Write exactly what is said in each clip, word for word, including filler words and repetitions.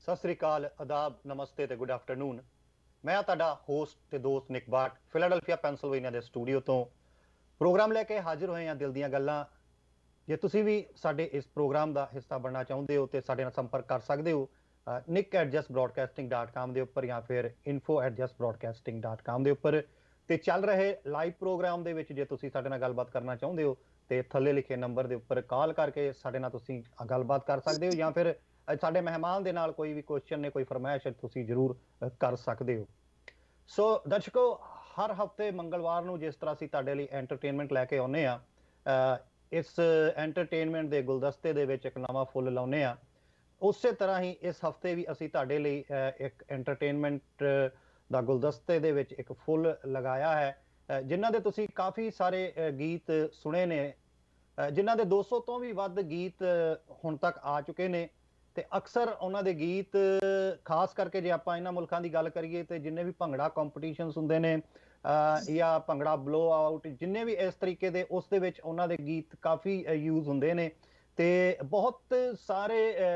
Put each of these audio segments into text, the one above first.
सत श्री अकाल, आदाब, नमस्ते ते गुड आफ्टरनून। मैं तुहाडा होस्ट ते दोस्त निक बाट फिलाडेल्फिया पेंसिल्वेनिया के स्टूडियो तो प्रोग्राम लैके हाजिर होए हैं दिल दीयां गल्लां। जे तुसीं भी साडे इस प्रोग्राम का हिस्सा बनना चाहुंदे हो तो साडे नाल संपर्क कर सकते हो Nick at just broadcasting dot com के उपर या फिर info at just broadcasting dot com के उपर ते चल रहे लाइव प्रोग्राम दे विच जे तुसीं साडे नाल गलबात करना चाहुंदे हो तो थल्ले लिखे नंबर के उपर कॉल करके साडे नाल तुसीं गलबात कर सकते हो या फिर साडे मेहमान दे नाल कोई भी क्वेश्चन ने कोई फरमाइश तुसीं जरूर कर सकते हो। सो दर्शकों, हर हफ्ते मंगलवार नूं जिस तरह असीं तुहाडे लई एंटरटेनमेंट लैके आउने आ, इस एंटरटेनमेंट के गुलदस्ते दे विच एक नवां फुल लाउने आ। उस तरह ही इस हफ्ते भी असीं तुहाडे लई एक एंटरटेनमेंट दा गुलदस्ते दे विच एक फुल लगाया है जिन्हां दे तुसीं काफ़ी सारे गीत सुने ने, जिन्हां दे दो सौ तो भी वध गीत हुण तक आ चुके ने ते अक्सर उन्हां दे गीत खास करके जे आपां इन्हां मुल्कां दी गल करिए तो जिन्ने भी भंगड़ा कॉम्पीटिशनस हुंदे ने या भंगड़ा ब्लो आउट जिन्ने भी इस तरीके दे उस दे विच उन्हां दे गीत काफ़ी यूज़ हुंदे ने ते बहुत सारे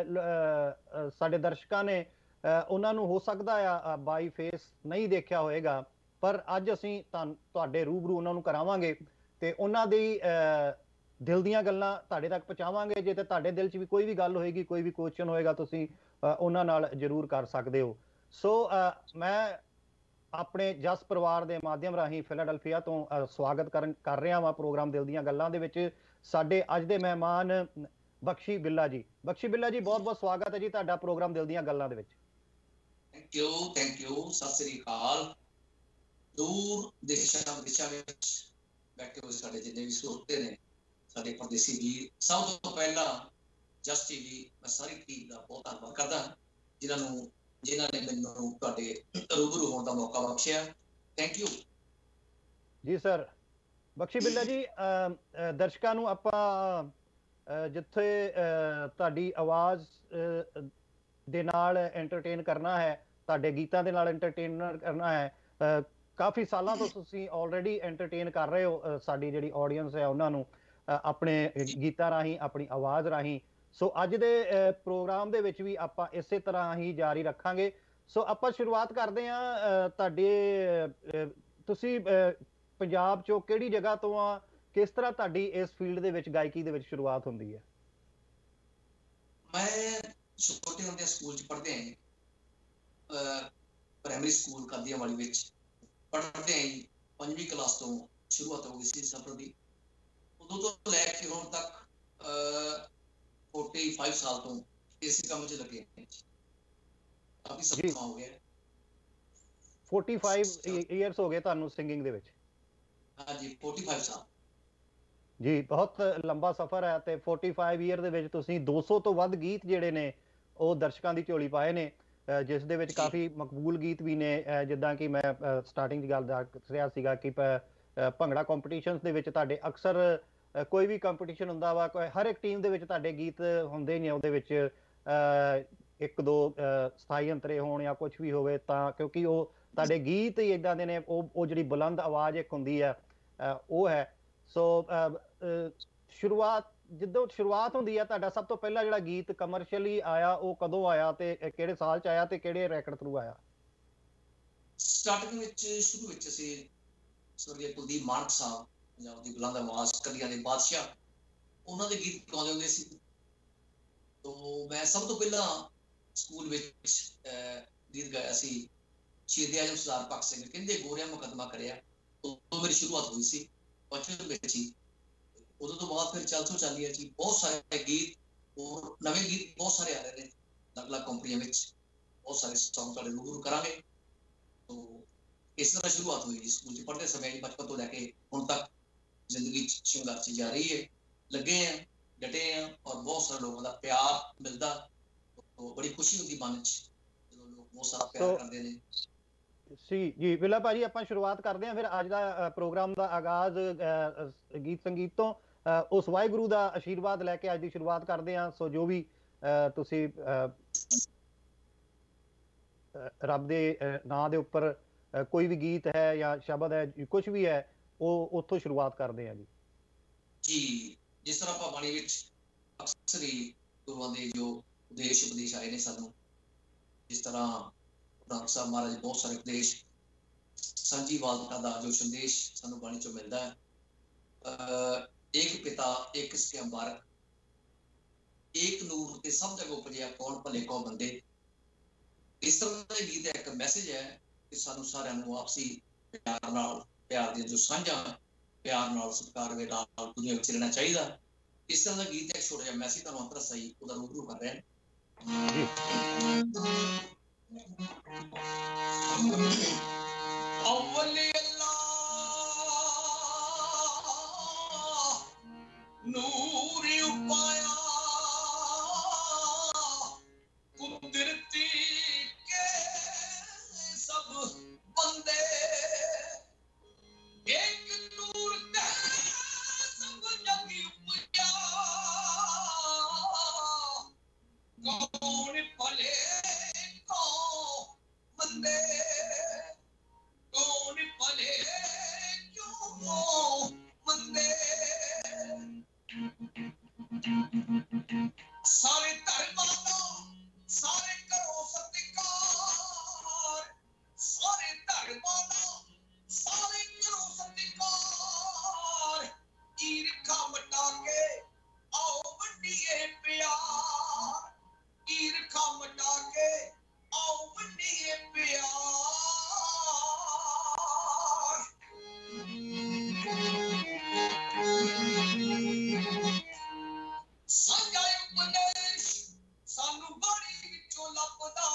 साडे दर्शकां ने उन्हां नूं हो सकदा आ बाई फेस नहीं देखिया होएगा, पर अज असीं तुहाडे रूबरू उन्हां नूं करावांगे ते उन्हां दी दिल दीयां गल्लां तुहाडे तक पहुंचावांगे। जे ते तुहाडे दिल च भी कोई भी गल होएगी, कोई भी क्वेश्चन होएगा, तुसीं उन्हां नाल जरूर कर सकदे हो। सो मैं अपने जस परिवार के माध्यम राही फिलाडेल्फिया तो स्वागत कर कर रहा वा प्रोग्राम दिल दीयां गल्लां दे विच साडे अज दे मेहमान बख्शी बिल्ला जी। बख्शी बिल्ला जी, बहुत बहुत स्वागत है जी तुहाडा प्रोग्राम दिल दीयां गल्लां दे विच। Thank you thank you Sat Shri अकाल। दूर देशां विदेशां विच बैठे हुए साडे जिन्ने भी श्रोते ने साडे परदेसी भी, सब तो पहला जस्ट टीवी मैं सारी टीम का बहुत धन्नवाद करदा जिन्हां नूं जिन्हां ने मैनूं तुहाडे रूबरू होण दा मौका बख्शिया। Thank you ji sir. Bakshi Billa ji, दर्शकां नूं आपां जिथे तुहाडी आवाज़ दे नाल एंटरटेन करना है, तुहाडे गीतां दे नाल एंटरटेन करना है, काफ़ी सालां तो तुसीं ऑलरेडी एंटरटेन कर रहे हो साडी जिहड़ी ऑडियंस है उन्हां नूं अपने गीतां राहीं, अपनी आवाज़ राहीं। सो अज दे प्रोग्राम दे विच भी आपां इसे तरह ही जारी रखांगे। सो आपां शुरुआत करदे हां तुहाडे तुसीं पंजाब चों किहड़ी जगह तो आ, किस तरह तुहाडी इस फील्ड दे विच गायकी दे विच शुरुआत हुंदी है? मैं छोटे हुंदे स्कूल च पढ़दे हैं, प्राइमरी स्कूल कादियावाली विच पढ़दे हैं। पंजवीं क्लास तो शुरुआत हो गई सी सफर दी। उदों तो लैके हुण तक पैंतालीस साल तो इस काम च लगे हैं। काफी समा हो गया। पैंतालीस ईयर्स हो गए तुहानूं सिंगिंग दे विच? हाँ जी, पैंतालीस साल जी, बहुत लंबा सफ़र है। तो पैंतालीस ईयर दे विच तुसीं दो सौ तो वध गीत जिहड़े ने ਉਹ ਦਰਸ਼ਕਾਂ ਦੀ ਝੋਲੀ ਪਾਏ ਨੇ, ਜਿਸ ਦੇ ਵਿੱਚ ਕਾਫੀ ਮਕਬੂਲ ਗੀਤ ਵੀ ਨੇ। ਜਿੱਦਾਂ ਕਿ ਮੈਂ ਸਟਾਰਟਿੰਗ 'ਚ ਗੱਲ ਦੱਸ ਰਿਹਾ ਸੀਗਾ ਕਿ ਭੰਗੜਾ ਕੰਪੀਟੀਸ਼ਨਸ ਦੇ ਵਿੱਚ ਤੁਹਾਡੇ ਅਕਸਰ ਕੋਈ ਵੀ ਕੰਪੀਟੀਸ਼ਨ ਹੁੰਦਾ ਵਾ, ਹਰ ਇੱਕ ਟੀਮ ਦੇ ਵਿੱਚ ਤੁਹਾਡੇ ਗੀਤ ਹੁੰਦੇ ਨੇ, ਉਹਦੇ ਵਿੱਚ ਇੱਕ ਦੋ ਸਥਾਈ ਅੰਤਰੇ ਹੋਣ ਜਾਂ ਕੁਛ ਵੀ ਹੋਵੇ, ਤਾਂ ਕਿਉਂਕਿ ਉਹ ਤੁਹਾਡੇ ਗੀਤ ਹੀ ਇੱਦਾਂ ਦੇ ਨੇ, ਉਹ ਉਹ ਜਿਹੜੀ ਬੁਲੰਦ ਆਵਾਜ਼ ਇੱਕ ਹੁੰਦੀ ਹੈ ਉਹ ਹੈ। ਸੋ शुरुआत जिद्दों शुरुआत होंदी है, तुहाडा सब तो पहला जिहड़ा गीत कमर्शियली आया वो कदों आया ते किहड़े साल च आया ते किहड़े रैकॉर्ड थ्रू आया? स्टार्टिंग विच शुरू विच असीं स्वर्गीय कुलदीप मानक साहब पंजाब दी बुलंद आवाज़ कलियां दे बादशाह उन्हां दे गीत गाउंदे हुंदे सी। तो मैं सब तो पहला स्कूल विच गीत गाया सी शहीद आजम सरदार भगत सिंह कहंदे गोरिया मुकदमा करिया। तो मेरी शुरुआत हुई सी बचपन विच ही। उदों तो बाद फिर चल सो चलिए जी बहुत सारे गीत और नवे गीत बहुत सारे आ रहे हैं अलग अलग कंपनियों में, बहुत सारे सॉन्ग तुहाडे रूबरू करांगे। तो इस तरह शुरुआत हुई जी स्कूल च पढ़ते समय, बचपन तो लैके हुण तक जिंदगी संघर्ष जारी है, लगे हैं, डटे हैं और बहुत सारे लोगों का प्यार मिलता। तो बड़ी खुशी होती मन च जदों लोग बहुत सारा प्यार करते हैं। जी जी बिल्ला भाजी, आप शुरुआत करते हैं फिर अज का प्रोग्राम का आगाज गीत संगीत तो उस वाहिगुरू का आशीर्वाद लैके अज की शुरुआत करते हैं। सो जो भी तुसी रब के नां दे उपर कोई भी गीत है या शब्द है कुछ भी है वो उत्थों शुरुआत करते हैं जी। जी जिस तरह आप बाणी विच अक्सर ही गुरुआं दे जो उपदेश उपदेश आए ने सानू ਜਿਸ ਤਰ੍ਹਾਂ ਗੁਰੂ ਨਾਨਕ ਸਾਹਿਬ ਮਹਾਰਾਜ ਬਹੁਤ ਸਾਰੇ ਉਪਦੇਸ਼ ਸਾਂਝੀਵਾਲਤਾ ਦਾ ਜੋ ਸੰਦੇਸ਼ ਸਾਨੂੰ ਬਾਣੀ ਚੋਂ ਮਿਲਦਾ ਹੈ, ਅਹ ਇੱਕ ਪਿਤਾ ਇੱਕ ਸਿੱਖਿਆ ਬਾਰਕ, ਇੱਕ ਨੂਰ ਤੇ ਸਭ ਜਗ ਉਪਜਿਆ ਕੌਣ ਭਲੇ ਕੋ ਬੰਦੇ। ਇਸ ਤਰ੍ਹਾਂ ਦਾ ਗੀਤ ਦਾ ਇੱਕ ਮੈਸੇਜ ਹੈ ਕਿ ਸਾਨੂੰ ਸਾਰਿਆਂ ਨੂੰ ਆਪਸੀ ਪਿਆਰ ਨਾਲ, ਪਿਆਰ ਦੀਆਂ ਜੋ ਸਾਂਝਾਂ, ਪਿਆਰ ਨਾਲ, ਸਤਿਕਾਰ ਦੇ ਨਾਲ ਦੁਨੀਆ ਵਿੱਚ ਰਹਿਣਾ ਚਾਹੀਦਾ। ਇਸ ਤਰ੍ਹਾਂ ਦਾ ਗੀਤ ਇੱਕ ਛੋਟਾ ਜਿਹਾ ਮੈਸੇਜ ਤੁਹਾਨੂੰ ਅੰਤਰ ਸਹੀ ਉਹਦਾ ਰੂਬਰੂ ਕਰ ਰਿਹਾ ਹੈ। ਅਵਲੇ ਅੱਲਾ ਨੂਰ ਉਪਾਇਆ ਕੁਦਰਤੀ ਕੇ ਸਭ ਬੰਦੇ, ਇੱਕ ਨੂਰ ਤੇ ਸਭ ਜਗ ਉਪਜਿਆ ਕੌਣ ਭਲੇ ਕੋ ਮੰਦੇ, ਕੌਣ ਭਲੇ ਕਿਉਂ ਮੰਦੇ। ਸਾਰੇ ਧਰਮਾਂ ਦਾ ਸਾਰੇ ਕਰੋ ਸਤਿਕਾਰ, ਸਾਰੇ ਧਰਮਾਂ ਦਾ ਸਾਰੇ ਕਰੋ ਸਤਿਕਾਰ, ਈਰਖਾ ਮਿਟਾ ਕੇ ਆਓ ਵੰਡੀਏ ਪਿਆਰ, ਈਰਖਾ ਮਿਟਾ ਕੇ ਆਓ ਵੰਡੀਏ ਪਿਆਰ। ਸਾਂਝਾ ਉਪਦੇਸ਼ ਸਾਨੂੰ ਬਾਣੀ ਵਿੱਚੋਂ ਲੱਭਦਾ,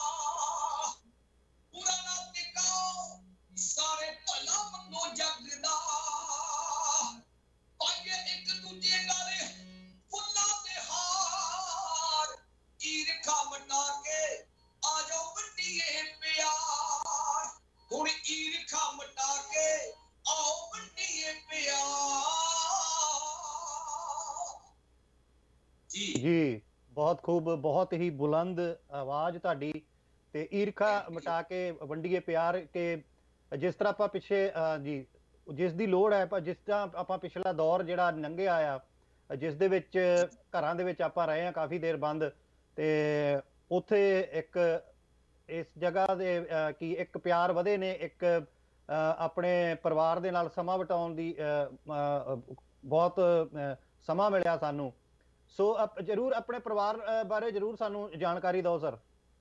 ਪੁਰਾਣਾ ਟਿਕਾਓ ਸਾਰੇ ਭਲਾ ਮੰਗੋ ਜਗ ਦਾ, ਪਾਈਏ ਇੱਕ ਦੂਜੇ ਨਾਲ ਫੁੱਲਾਂ ਦੇ ਹਾਰ, ਈਰਖਾ ਮਿਟਾ ਕੇ ਆ ਜਾਓ ਵੰਡੀਏ ਪਿਆਰ, ਹੁਣ ਈਰਖਾ ਮਿਟਾ ਕੇ ਆਓ ਵੰਡੀਏ ਪਿਆਰ। ਜੀ ਜੀ ਬਹੁਤ ਖੂਬ, ਬਹੁਤ ਹੀ ਬੁਲੰਦ ਆਵਾਜ਼ ਤੁਹਾਡੀ। ਤੇ ਈਰਖਾ ਮਿਟਾ ਕੇ ਵੰਡੀਏ ਪਿਆਰ, ਕਿ ਜਿਸ ਤਰ੍ਹਾਂ ਆਪਾਂ ਪਿੱਛੇ ਅਹ, ਜੀ ਜਿਸ ਦੀ ਲੋੜ ਹੈ, ਪਰ ਜਿਸ ਤਰ੍ਹਾਂ ਆਪਾਂ ਪਿਛਲਾ ਦੌਰ ਜਿਹੜਾ ਲੰਘਿਆ ਆ, ਜਿਸ ਦੇ ਵਿੱਚ ਘਰਾਂ ਦੇ ਵਿੱਚ ਆਪਾਂ ਰਹੇ ਹਾਂ ਕਾਫੀ ਦੇਰ ਬੰਦ, ਤੇ ਉੱਥੇ ਇੱਕ ਇਸ ਜਗ੍ਹਾ ਦੇ ਅਹ, ਕੀ ਇੱਕ ਪਿਆਰ ਵਧੇ ਨੇ, ਇੱਕ ਅਹ, ਆਪਣੇ ਪਰਿਵਾਰ ਦੇ ਨਾਲ ਸਮਾਂ ਬਿਤਾਉਣ ਦੀ ਅਹ, ਅਹ, ਬਹੁਤ ਅਹ, ਸਮਾਂ ਮਿਲਿਆ ਸਾਨੂੰ। ਸੋ ਅਪ- ਜ਼ਰੂਰ ਆਪਣੇ ਪਰਿਵਾਰ ਅਹ, ਬਾਰੇ ਜ਼ਰੂਰ ਸਾਨੂੰ ਜਾਣਕਾਰੀ ਦਿਓ ਸਰ।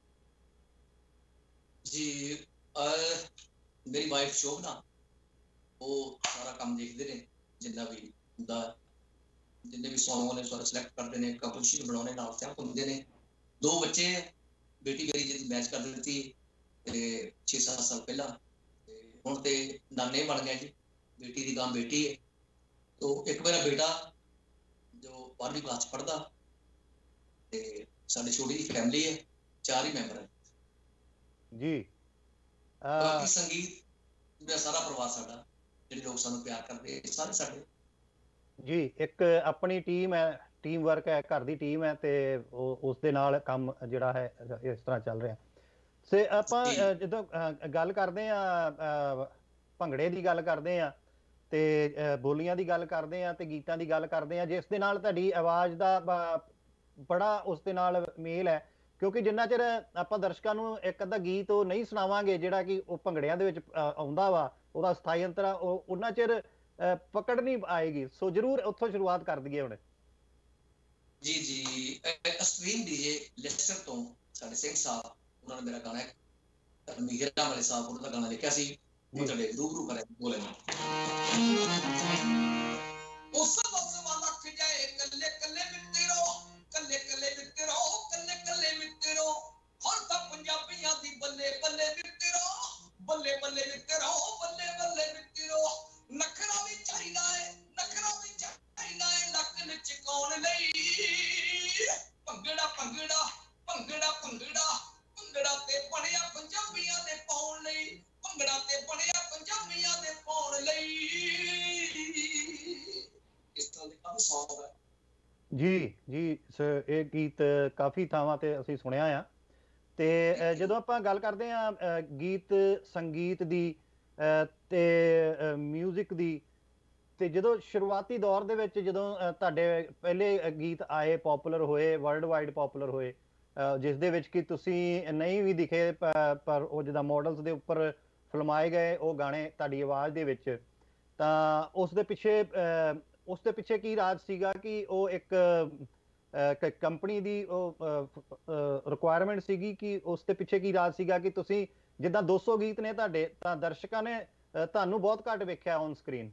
ਜੀ ਅਹ ਮੇਰੀ ਵਾਈਫ ਸ਼ੋਭਨਾ, ਉਹ ਸਾਰਾ ਕੰਮ ਦੇਖਦੇ ਨੇ, ਜਿੰਨਾ ਵੀ ਹੁੰਦਾ, ਜਿੰਨੇ ਵੀ ਸੌਂਗ ਨੇ ਸਾਰਾ ਸਿਲੈਕਟ ਕਰਦੇ ਨੇ, ਕੰਪੋਜੀਸ਼ਨ ਬਣਾਉਣੇ ਨਾਲ ਸਟੈਪ ਹੁੰਦੇ ਨੇ। ਦੋ ਬੱਚੇ, ਬੇਟੀ ਮੇਰੀ ਜਿਹਦੀ ਮੈਚ ਕਰ ਦਿੱਤੀ ਤੇ ਛੇ ਸੱਤ ਸਾਲ ਪਹਿਲਾਂ, ਤੇ ਹੁਣ ਤੇ ਨਾਨੇ ਬਣ ਗਏ ਜੀ। ਬੇਟੀ ਦੀ ਗਾਂ ਬੇਟੀ ਹੈ, ਤੋ ਇੱਕ ਮੇਰਾ ਬੇਟਾ ਜੋ ਬਾਰਵੀਂ ਕਲਾਸ ਚ ਪੜ੍ਹਦਾ, ਤੇ ਸਾਡੀ ਛੋਟੀ ਜਿਹੀ ਫੈਮਿਲੀ ਹੈ, ਚਾਰ ਹੀ ਮੈਂਬਰ ਹੈ। ਜੀ ਬਾਕੀ ਸੰਗੀਤ ਦਾ ਸਾਰਾ ਪਰਿਵਾਰ ਸਾਡਾ, ਜਿਹੜੇ ਲੋਕ ਸਾਨੂੰ ਪਿਆਰ ਕਰਦੇ ਸਾਰੇ ਸਾਡੇ। ਜੀ ਇੱਕ ਆਪਣੀ ਟੀਮ ਹੈ, ਟੀਮ ਵਰਕ ਹੈ, ਘਰ ਦੀ ਟੀਮ ਹੈ, ਤੇ ਉਹ ਉਸ ਦੇ ਨਾਲ ਕੰਮ ਜਿਹੜਾ ਹੈ ਇਸ ਤਰ੍ਹਾਂ ਚੱਲ ਰਿਹਾ। ਸੇ ਆਪਾਂ ਅਹ, ਜਦੋਂ ਅਹ, ਗੱਲ ਕਰਦੇ ਆ ਭੰਗੜੇ ਦੀ ਗੱਲ ਕਰਦੇ ਆ, ਤੇ ਅਹ, ਬੋਲੀਆਂ ਦੀ ਗੱਲ ਕਰਦੇ ਆ, ਤੇ ਗੀਤਾਂ ਦੀ ਗੱਲ ਕਰਦੇ ਆ, ਜਿਸ ਦੇ ਨਾਲ ਤੁਹਾਡੀ ਆਵਾਜ਼ ਦਾ ਬ- ਬੜਾ ਉਸ ਦੇ ਨਾਲ ਮੇਲ ਹੈ। ਕਿਉਂਕਿ ਜਿੰਨਾ ਚਿਰ ਆਪਾਂ ਦਰਸ਼ਕਾਂ ਨੂੰ ਇੱਕ ਅੱਧਾ ਗੀਤ ਉਹ ਨਹੀਂ ਸੁਣਾਵਾਂਗੇ ਜਿਹੜਾ ਕਿ ਉਹ ਭੰਗੜਿਆਂ ਦੇ ਵਿੱਚ ਅਹ, ਆਉਂਦਾ ਵਾ, ਉਹਦਾ ਸਥਾਈ ਅੰਤਰ ਆ, ਉਹ ਉਹਨਾਂ ਚਿਰ ਅਹ, ਪਕੜ ਨਹੀਂ ਆਏਗੀ। ਸੋ ਜਰੂਰ ਉੱਥੋਂ ਸ਼ੁਰੂਆਤ ਕਰ ਦਈਏ ਹੁਣ। ਜੀ ਜੀ ਅਸਟ੍ਰੀਮ ਡੀਜੇ ਲੈਸਟਰ ਤੋਂ ਸਾਡੇ ਸਿੰਘ ਸਾਹਿਬ, ਉਹਨਾਂ ਨੇ ਮੇਰਾ ਗਾਣਾ ਮੀਰਾ ਵਾਲੇ ਸਾਹਿਬ, ਉਹਨਾਂ ਦਾ ਗਾਣਾ ਲਿਖਿਆ ਸੀ, ਉਹ ਤੁਹਾਡੇ ਰੂਬਰੂ ਕਰੇ ਬੋਲੇ ਨਾ। ਉਸ ਵਸਵਾ ਲੱਖ ਜਾਏ ਕੱਲੇ ਕੱਲੇ ਮਿੱਤਰੋ, ਕੱਲੇ ਕੱਲੇ ਮਿੱਤਰੋ, ਕੱਲੇ ਕੱਲੇ ਮਿੱਤਰੋ, ਹੁਣ ਤਾਂ ਪੰਜਾਬੀਆਂ ਦੀ ਬੱਲੇ ਬੱਲੇ ਮਿੱਤਰੋ, ਬੱਲੇ ਬੱਲੇ ਮਿੱਤਰੋ, ਬੱਲੇ ਬੱਲੇ ਮਿੱਤਰੋ। ਨਖਰਾ ਵੀ ਚਾਹੀਦਾ ਏ, ਨਖਰਾ ਵੀ ਚਾਹੀਦਾ ਏ, ਲੱਕ ਵਿੱਚ ਕੌਣ ਲਈ ਭੰਗੜਾ ਭੰਗੜਾ ਭੰਗੜਾ ਭੰਗੜਾ ਭੰਗੜਾ ਤੇ ਬਣਿਆ ਪੰਜਾਬੀਆਂ ਦੇ ਪਾਉਣ ਲਈ, ਭੰਗੜਾ ਤੇ ਬਣਿਆ ਪੰਜਾਬੀਆਂ ਦੇ ਪਾਉਣ ਲਈ। ਇਸ ਤਰ੍ਹਾਂ ਦੇ ਕਾਫੀ ਸੌਂਗ ਹੈ ਜੀ ਜੀ ਸ- ਇਹ ਗੀਤ ਕਾਫੀ ਥਾਵਾਂ ਤੇ ਅਸੀਂ ਸੁਣਿਆ ਆ। ਤੇ ਅਹ, ਜਦੋਂ ਆਪਾਂ ਗੱਲ ਕਰਦੇ ਆ ਅਹ, ਗੀਤ ਸੰਗੀਤ ਦੀ ਅਹ, ਤੇ ਮਿਊਜ਼ਿਕ ਦੀ, ਤੇ ਜਦੋਂ ਸ਼ੁਰੂਆਤੀ ਦੌਰ ਦੇ ਵਿੱਚ ਜਦੋਂ ਅਹ, ਤੁਹਾਡੇ ਪਹਿਲੇ ਅਹ, ਗੀਤ ਆਏ, ਪਪੂਲਰ ਹੋਏ, ਵਰਲਡ ਵਾਈਡ ਪਪੂਲਰ ਹੋਏ, ਜਿਸ ਦੇ ਵਿੱਚ ਕਿ ਤੁਸੀਂ ਨਹੀਂ ਵੀ ਦਿਖੇ ਪਰ ਉਹ ਜਿੱਦਾਂ ਮਾਡਲਸ ਦੇ ਉੱਪਰ ਫਿਲਮਾਏ ਗਏ ਉਹ ਗਾਣੇ ਤੁਹਾਡੀ ਆਵਾਜ਼ ਦੇ ਵਿੱਚ, ਤਾਂ ਉਸ ਦੇ ਪਿੱਛੇ ਉਸ ਦੇ ਪਿੱਛੇ ਕੀ ਰਾਜ ਸੀਗਾ ਕਿ ਉਹ ਇੱਕ ਕੰਪਨੀ ਦੀ ਉਹ ਰਿਕੁਆਇਰਮੈਂਟ ਸੀਗੀ ਕਿ ਉਸ ਦੇ ਪਿੱਛੇ ਕੀ ਰਾਜ ਸੀਗਾ ਕਿ ਤੁਸੀਂ ਜਿੱਦਾਂ ਦੋ ਸੌ ਗੀਤ ਨੇ ਤੁਹਾਡੇ ਤਾਂ ਦਰਸ਼ਕਾਂ ਨੇ ਤੁਹਾਨੂੰ ਬਹੁਤ ਘੱਟ ਵੇਖਿਆ ਔਨ ਸਕਰੀਨ?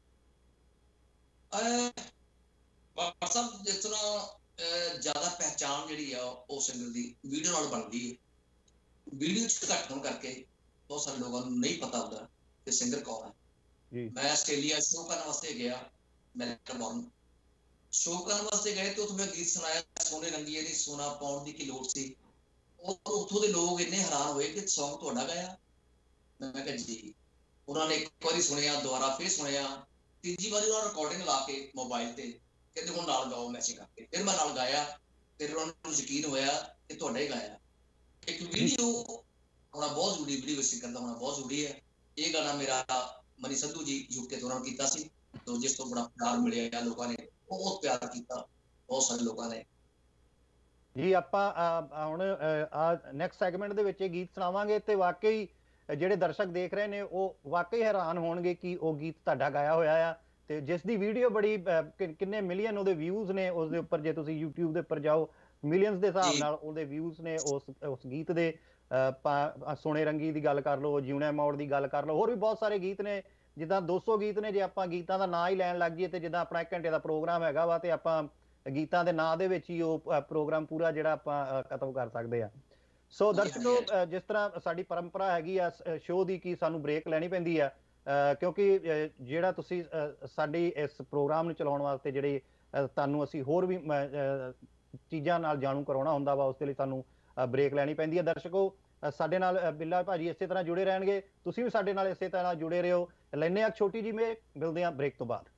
ਸਾਹਿਬ ਜਿਸ ਤਰ੍ਹਾਂ ਜ਼ਿਆਦਾ ਪਹਿਚਾਣ ਜਿਹੜੀ ਆ ਉਹ ਸਿੰਗਰ ਦੀ ਵੀਡੀਓ ਨਾਲ ਬਣਦੀ ਹੈ, ਵੀਡੀਓ ਚ ਘੱਟ ਹੋਣ ਕਰਕੇ ਬਹੁਤ ਸਾਰੇ ਲੋਕਾਂ ਨੂੰ ਨਹੀਂ ਪਤਾ ਹੁੰਦਾ ਕਿ ਸਿੰਗਰ ਕੌਣ ਹੈ। ਮੈਂ ਆਸਟ੍ਰੇਲੀਆ ਸ਼ੋਅ ਕਰਨ ਵਾਸਤੇ ਗਿਆ, ਮੈਲਬੌਰਨ ਸ਼ੋਅ ਕਰਨ ਵਾਸਤੇ ਗਏ ਤੇ ਉੱਥੇ ਮੈਂ ਗੀਤ ਸੁਣਾਇਆ, ਸੋਨੇ ਰੰਗੀਏ ਨੀ ਸੋਨਾ ਪਾਉਣ ਦੀ ਕੀ ਲੋੜ ਸੀ। ਉੱਥੋਂ ਦੇ ਲੋਕ ਇੰਨੇ ਹੈਰਾਨ ਹੋਏ ਕਿ ਸੌਂਗ ਤੁਹਾਡਾ ਗਾਇਆ। ਮੈਂ ਕਿਹਾ ਜੀ। ਉਹਨਾਂ ਨੇ ਇੱਕ ਵਾਰੀ ਸੁਣਿਆ, ਦੁਬਾਰਾ ਫਿਰ ਸੁਣਿਆ, ਤੀਜੀ ਵਾਰੀ ਉਹਨਾਂ ਰਿਕਾਰਡਿੰਗ ਲਾ ਕੇ ਮੋਬਾਈਲ ਤੇ ਕਹਿੰਦੇ ਹੁਣ ਨਾਲ ਗਾਓ ਮੈਚਿੰਗ ਕਰਕੇ। ਫਿਰ ਮੈਂ ਨਾਲ ਗਾਇਆ, ਫਿਰ ਉਹਨਾਂ ਨੂੰ ਯਕੀਨ ਹੋਇਆ ਕਿ ਤੁਹਾਡਾ ਹੀ ਗਾਇਆ। ਇੱਕ ਵੀਡੀਓ ਹੋਣਾ ਬਹੁਤ ਜ਼ਰੂਰੀ, ਵੀਡੀਓ ਸਿੰਗਰ ਦਾ ਹੋਣਾ ਬਹੁਤ ਜ਼ਰੂਰੀ ਹੈ। ਇਹ ਗਾਣਾ ਮੇਰਾ ਮਨੀ ਸੰਧੂ ਜੀ ਯੂਕੇ ਤੋਂ ਉਹਨਾਂ ਨੂੰ ਕੀਤਾ ਸੀ, ਜਿਸ ਤੋਂ ਬੜਾ ਪਿਆਰ ਮਿਲਿਆ, ਲੋਕਾਂ ਨੇ ਬਹੁਤ ਪਿਆਰ ਕੀਤਾ, ਬਹੁਤ ਸਾਰੇ ਲੋਕਾਂ ਨੇ। ਜੀ ਆਪਾਂ ਹੁਣ ਨੈਕਸਟ ਸੈਗਮੈਂਟ ਦੇ ਵਿੱਚ ਇਹ ਗੀਤ ਸੁਣਾਵਾਂਗੇ ਤੇ ਵਾਕਈ ਜਿਹੜੇ ਦਰਸ਼ਕ ਦੇਖ ਰਹੇ ਨੇ ਉਹ ਵਾਕਈ ਹੈਰਾਨ ਹੋਣਗੇ ਕਿ ਉਹ ਗੀਤ ਤੁਹਾਡਾ ਗਾਇਆ ਹੋਇਆ ਆ ਤੇ ਜਿਸ ਦੀ ਵੀਡੀਓ ਬੜੀ ਕਿੰਨੇ ਮਿਲੀਅਨ ਉਹਦੇ ਵਿਊਜ਼ ਨੇ ਉਸ ਦੇ ਉੱਪਰ। ਜੇ ਤੁਸੀਂ YouTube ਦੇ ਉੱਪਰ ਜਾਓ ਮਿਲੀਅਨਸ ਦੇ ਹਿਸਾਬ ਨਾਲ ਉਹਦੇ ਵਿਊਜ਼ ਨੇ ਉਸ ਉਸ ਗੀਤ ਦੇ। ਸੋਨੇ ਰੰਗੀ ਦੀ ਗੱਲ ਕਰ ਲਓ, ਜਿਉਣਾ ਮੌੜ ਦੀ ਗੱਲ ਕਰ ਲਓ, ਹੋਰ ਵੀ ਬਹੁਤ ਸਾਰੇ ਗੀਤ ਨੇ, ਜਿੱਦਾਂ ਦੋ ਸੌ ਗੀਤ ਨੇ। ਜੇ ਆਪਾਂ ਗੀਤਾਂ ਦਾ ਨਾਂ ਹੀ ਲੈਣ ਲੱਗ ਜਾਈਏ ਤੇ ਜਿੱਦਾਂ ਆਪਣਾ ਇੱਕ ਘੰਟੇ ਦਾ ਪ੍ਰੋਗਰਾਮ ਹੈਗਾ ਵਾ ਤੇ ਆਪਾਂ ਗੀਤਾਂ ਦੇ ਨਾਂ ਦੇ ਵਿੱਚ ਹੀ ਉਹ ਪ੍ਰੋਗਰਾਮ ਪੂਰਾ ਜਿਹੜਾ ਆਪਾਂ ਖਤਮ ਕਰ ਸਕਦੇ ਆ। ਸੋ ਦਰਸ਼ਕੋ, ਜਿਸ ਤਰ੍ਹਾਂ ਸਾਡੀ ਪਰੰਪਰਾ ਹੈਗੀ ਆ ਸ਼ੋਅ ਦੀ ਕਿ ਸਾਨੂੰ ਬ੍ਰੇਕ ਲੈਣੀ ਪੈਂਦੀ ਆ, ਕਿਉਂਕਿ ਜਿਹੜਾ ਤੁਸੀਂ ਸਾਡੀ ਇਸ ਪ੍ਰੋਗਰਾਮ ਨੂੰ ਚਲਾਉਣ ਵਾਸਤੇ ਜਿਹੜੇ ਤੁਹਾਨੂੰ ਅਸੀਂ ਹੋਰ ਵੀ ਚੀਜ਼ਾਂ ਨਾਲ ਜਾਣੂ ਕਰਾਉਣਾ ਹੁੰਦਾ ਵਾ, ਉਸ ਦੇ ਲਈ ਸਾਨੂੰ ਬ੍ਰੇਕ ਲੈਣੀ ਪੈਂਦੀ ਹੈ। ਦਰਸ਼ਕੋ, ਸਾਡੇ ਨਾਲ ਬਿੱਲਾ ਭਾਜੀ ਇਸੇ ਤਰ੍ਹਾਂ ਜੁੜੇ ਰਹਿਣਗੇ, ਤੁਸੀਂ ਵੀ ਸਾਡੇ ਨਾਲ ਇਸੇ ਤਰ੍ਹਾਂ ਜੁੜੇ ਰਹੋ। ਲੈਂਦੇ ਆ ਛੋਟੀ ਜਿਹੀ ਮੇਕ, ਮਿਲਦੇ ਆ ਬ੍ਰੇਕ ਤੋਂ ਬਾਅਦ।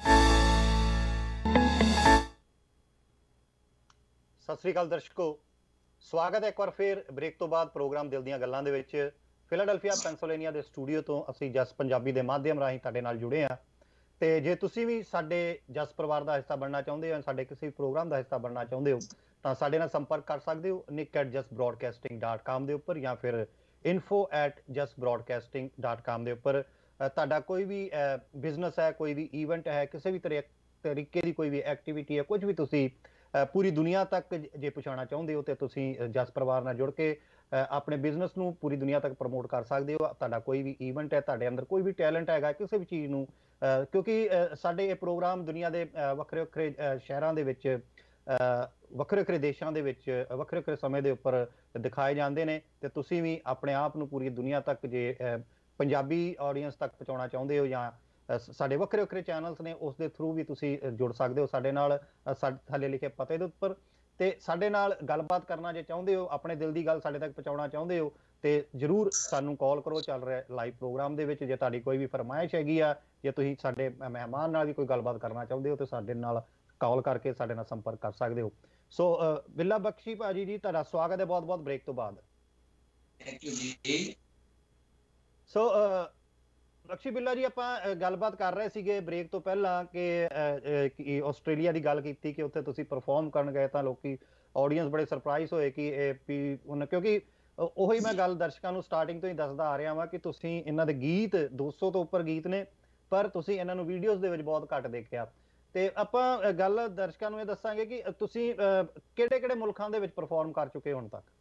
ਸਤਿ ਸ੍ਰੀ ਅਕਾਲ ਦਰਸ਼ਕੋ, ਸਵਾਗਤ ਹੈ ਇੱਕ ਵਾਰ ਫਿਰ ਬ੍ਰੇਕ ਤੋਂ ਬਾਅਦ ਪ੍ਰੋਗਰਾਮ ਦਿਲ ਦੀਆਂ ਗੱਲਾਂ ਦੇ ਵਿੱਚ। ਫਿਲਾਡੈਲਫੀਆ ਪੈਂਸਿਲਵੇਨੀਆ ਦੇ ਸਟੂਡੀਓ ਤੋਂ ਅਸੀਂ ਜਸ ਪੰਜਾਬੀ ਦੇ ਮਾਧਿਅਮ ਰਾਹੀਂ ਤੁਹਾਡੇ ਨਾਲ ਜੁੜੇ ਹਾਂ। ਤੇ ਜੇ ਤੁਸੀਂ ਵੀ ਸਾਡੇ ਜਸ ਪਰਿਵਾਰ ਦਾ ਹਿੱਸਾ ਬਣਨਾ ਚਾਹੁੰਦੇ ਹੋ, ਸਾਡੇ ਕਿਸੇ ਵੀ ਪ੍ਰੋਗਰਾਮ ਦਾ ਹਿੱਸਾ ਬਣਨਾ ਚਾਹੁੰਦੇ ਹੋ, ਤਾਂ ਸਾਡੇ ਨਾਲ ਸੰਪਰਕ ਕਰ ਸਕਦੇ ਹੋ ਨਿਕ at Jus broadcasting dot com ਦੇ ਉੱਪਰ ਜਾਂ ਫਿਰ info at Jus broadcasting dot com ਦੇ ਉੱਪਰ। ਤੁਹਾਡਾ ਕੋਈ ਵੀ ਬਿਜ਼ਨਸ ਹੈ, ਕੋਈ ਵੀ ਈਵੈਂਟ ਹੈ, ਕਿਸੇ ਵੀ ਤਰੀਕੇ ਦੀ ਕੋਈ ਵੀ ਐਕਟੀਵਿਟੀ ਹੈ, ਕੁਝ ਵੀ ਤੁਸੀਂ ਪੂਰੀ ਦੁਨੀਆ ਤੱਕ ਜੇ ਪਹੁੰਚਾਉਣਾ ਚਾਹੁੰਦੇ ਹੋ ਤੇ ਤੁਸੀਂ ਜਸ ਪਰਿਵਾਰ ਨਾਲ ਜੁੜ ਕੇ ਆਪਣੇ ਬਿਜ਼ਨਸ ਨੂੰ ਪੂਰੀ ਦੁਨੀਆ ਤੱਕ ਪ੍ਰਮੋਟ ਕਰ ਸਕਦੇ ਹੋ। ਤੁਹਾਡਾ ਕੋਈ ਵੀ ਈਵੈਂਟ ਹੈ, ਤੁਹਾਡੇ ਅੰਦਰ ਕੋਈ ਵੀ ਟੈਲੈਂਟ ਹੈਗਾ ਕਿਸੇ ਵੀ ਚੀਜ਼ ਨੂੰ, ਕਿਉਂਕਿ ਸਾਡੇ ਇਹ ਪ੍ਰੋਗਰਾਮ ਦੁਨੀਆ ਦੇ ਵੱਖਰੇ ਵੱਖਰੇ ਸ਼ਹਿਰਾਂ ਦੇ ਵਿੱਚ, ਵੱਖਰੇ ਵੱਖਰੇ ਦੇਸ਼ਾਂ ਦੇ ਵਿੱਚ, ਵੱਖਰੇ ਵੱਖਰੇ ਸਮੇਂ ਦੇ ਉੱਪਰ ਦਿਖਾਏ ਜਾਂਦੇ ਨੇ ਤੇ ਤੁਸੀਂ ਵੀ ਆਪਣੇ ਆਪ ਨੂੰ ਪੂਰੀ ਦੁਨੀਆ ਤੱਕ ਜੇ ਪੰਜਾਬੀ ਆਡੀਅנס ਤੱਕ ਪਹੁੰਚਾਉਣਾ ਚਾਹੁੰਦੇ ਹੋ ਜਾਂ ਸਾਡੇ ਵੱਖਰੇ ਵੱਖਰੇ ਚੈਨਲਸ ਨੇ ਉਸ ਦੇ ਥਰੂ ਵੀ ਤੁਸੀਂ ਜੁੜ ਸਕਦੇ ਹੋ ਸਾਡੇ ਨਾਲ ਥੱਲੇ ਲਿਖੇ ਪਤੇ ਦੇ ਉੱਪਰ। ਤੇ ਸਾਡੇ ਨਾਲ ਗੱਲਬਾਤ ਕਰਨਾ ਜੇ ਚਾਹੁੰਦੇ ਹੋ, ਆਪਣੇ ਦਿਲ ਦੀ ਗੱਲ ਸਾਡੇ ਤੱਕ ਪਹੁੰਚਾਉਣਾ ਚਾਹੁੰਦੇ ਹੋ ਤੇ ਜ਼ਰੂਰ ਸਾਨੂੰ ਕਾਲ ਕਰੋ ਚੱਲ ਰਿਹਾ ਲਾਈਵ ਪ੍ਰੋਗਰਾਮ ਦੇ ਵਿੱਚ। ਜੇ ਤੁਹਾਡੀ ਕੋਈ ਵੀ ਫਰਮਾਇਸ਼ ਹੈਗੀ ਆ, ਜੇ ਤੁਸੀਂ ਸਾਡੇ ਮਹਿਮਾਨ ਨਾਲ ਵੀ ਕੋਈ ਗੱਲਬਾਤ ਕਰਨਾ ਚਾਹੁੰਦੇ ਹੋ ਤੇ ਸਾਡੇ ਨਾਲ ਕਾਲ ਕਰਕੇ ਸਾਡੇ ਨਾਲ ਸੰਪਰਕ ਕਰ ਸਕਦੇ ਹੋ। ਸੋ ਬਿੱਲਾ ਬਖਸ਼ੀ ਭਾਜੀ ਜੀ, ਤੁਹਾਡਾ ਸਵਾਗਤ ਹੈ ਬਹੁਤ ਬਹੁਤ ਬ੍ਰੇਕ ਤੋਂ ਬਾਅਦ। ਥੈਂਕ ਯੂ ਜੀ। ਸੋ ਬਖਸ਼ੀ ਬਿੱਲਾ ਜੀ, ਆਪਾਂ ਗੱਲਬਾਤ ਕਰ ਰਹੇ ਸੀਗੇ ਬ੍ਰੇਕ ਤੋਂ ਪਹਿਲਾਂ ਕਿ ਆਸਟ੍ਰੇਲੀਆ ਦੀ ਗੱਲ ਕੀਤੀ ਕਿ ਉੱਥੇ ਤੁਸੀਂ ਪਰਫਾਰਮ ਕਰਨ ਗਏ ਤਾਂ ਲੋਕੀ ਆਡੀਅנס ਬੜੇ ਸਰਪ੍ਰਾਈਜ਼ ਹੋਏ ਕਿ ਇਹ ਵੀ, ਕਿਉਂਕਿ ਉਹੀ ਮੈਂ ਗੱਲ ਦਰਸ਼ਕਾਂ ਨੂੰ ਸਟਾਰਟਿੰਗ ਤੋਂ ਹੀ ਦੱਸਦਾ ਆ ਰਿਹਾ ਵਾਂ ਕਿ ਤੁਸੀਂ ਇਹਨਾਂ ਦੇ ਗੀਤ ਦੋ ਸੌ ਤੋਂ ਉੱਪਰ ਗੀਤ ਨੇ ਪਰ ਤੁਸੀਂ ਇਹਨਾਂ ਨੂੰ ਵੀਡੀਓਜ਼ ਦੇ ਵਿੱਚ ਬਹੁਤ ਘੱਟ ਦੇਖਿਆ। ਤੇ ਆਪਾਂ ਗੱਲ ਦਰਸ਼ਕਾਂ ਨੂੰ ਇਹ ਦੱਸਾਂਗੇ ਕਿ ਤੁਸੀਂ ਕਿਹੜੇ ਕਿਹੜੇ ਮੁਲਕਾਂ ਦੇ ਵਿੱਚ ਪਰਫਾਰਮ ਕਰ ਚੁੱਕੇ ਹੁਣ ਤੱਕ?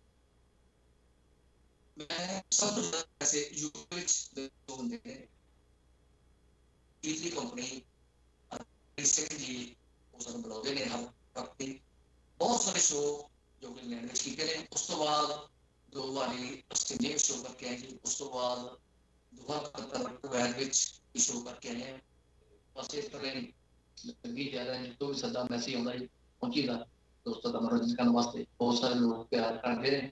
ਮੈਂ ਸਭ ਤੋਂ ਜ਼ਿਆਦਾ ਵੈਸੇ ਯੂਕੇ ਵਿੱਚ ਦੋ ਹੁੰਦੇ ਨੇ, ਇਟਲੀ ਕੰਪਨੀ ਰਿਸੈਂਟਲੀ ਉਹ ਸਾਨੂੰ ਬੁਲਾਉਂਦੇ ਨੇ ਹਰ ਹਫ਼ਤੇ, ਬਹੁਤ ਸਾਰੇ ਸ਼ੋਅ ਜੋ ਕਿ ਇੰਗਲੈਂਡ ਵਿੱਚ ਕੀਤੇ ਨੇ। ਉਸ ਤੋਂ ਬਾਅਦ ਦੋ ਵਾਰੀ ਆਸਟ੍ਰੇਲੀਆ ਸ਼ੋਅ ਕਰਕੇ ਆਏ ਜੀ, ਉਸ ਤੋਂ ਬਾਅਦ ਦੋ ਹਫ਼ਤਾ ਕੁਵੈਤ ਵਿੱਚ ਸ਼ੋਅ ਕਰਕੇ ਆਏ ਹਾਂ। ਬਸ ਇਸ ਤਰ੍ਹਾਂ ਲੱਗੀ ਜ਼ਿਆਦਾ ਜਿੱਦੋਂ ਵੀ ਸੱਦਾ ਮੈਸੇਜ ਆਉਂਦਾ ਜੀ ਪਹੁੰਚੀਦਾ, ਦੋਸਤਾਂ ਦਾ ਮਨੋਰੰਜਨ ਕਰਨ ਵਾਸਤੇ ਬਹੁਤ ਸਾਰੇ ਲੋਕ ਪਿਆਰ ਕਰਦੇ ਨੇ।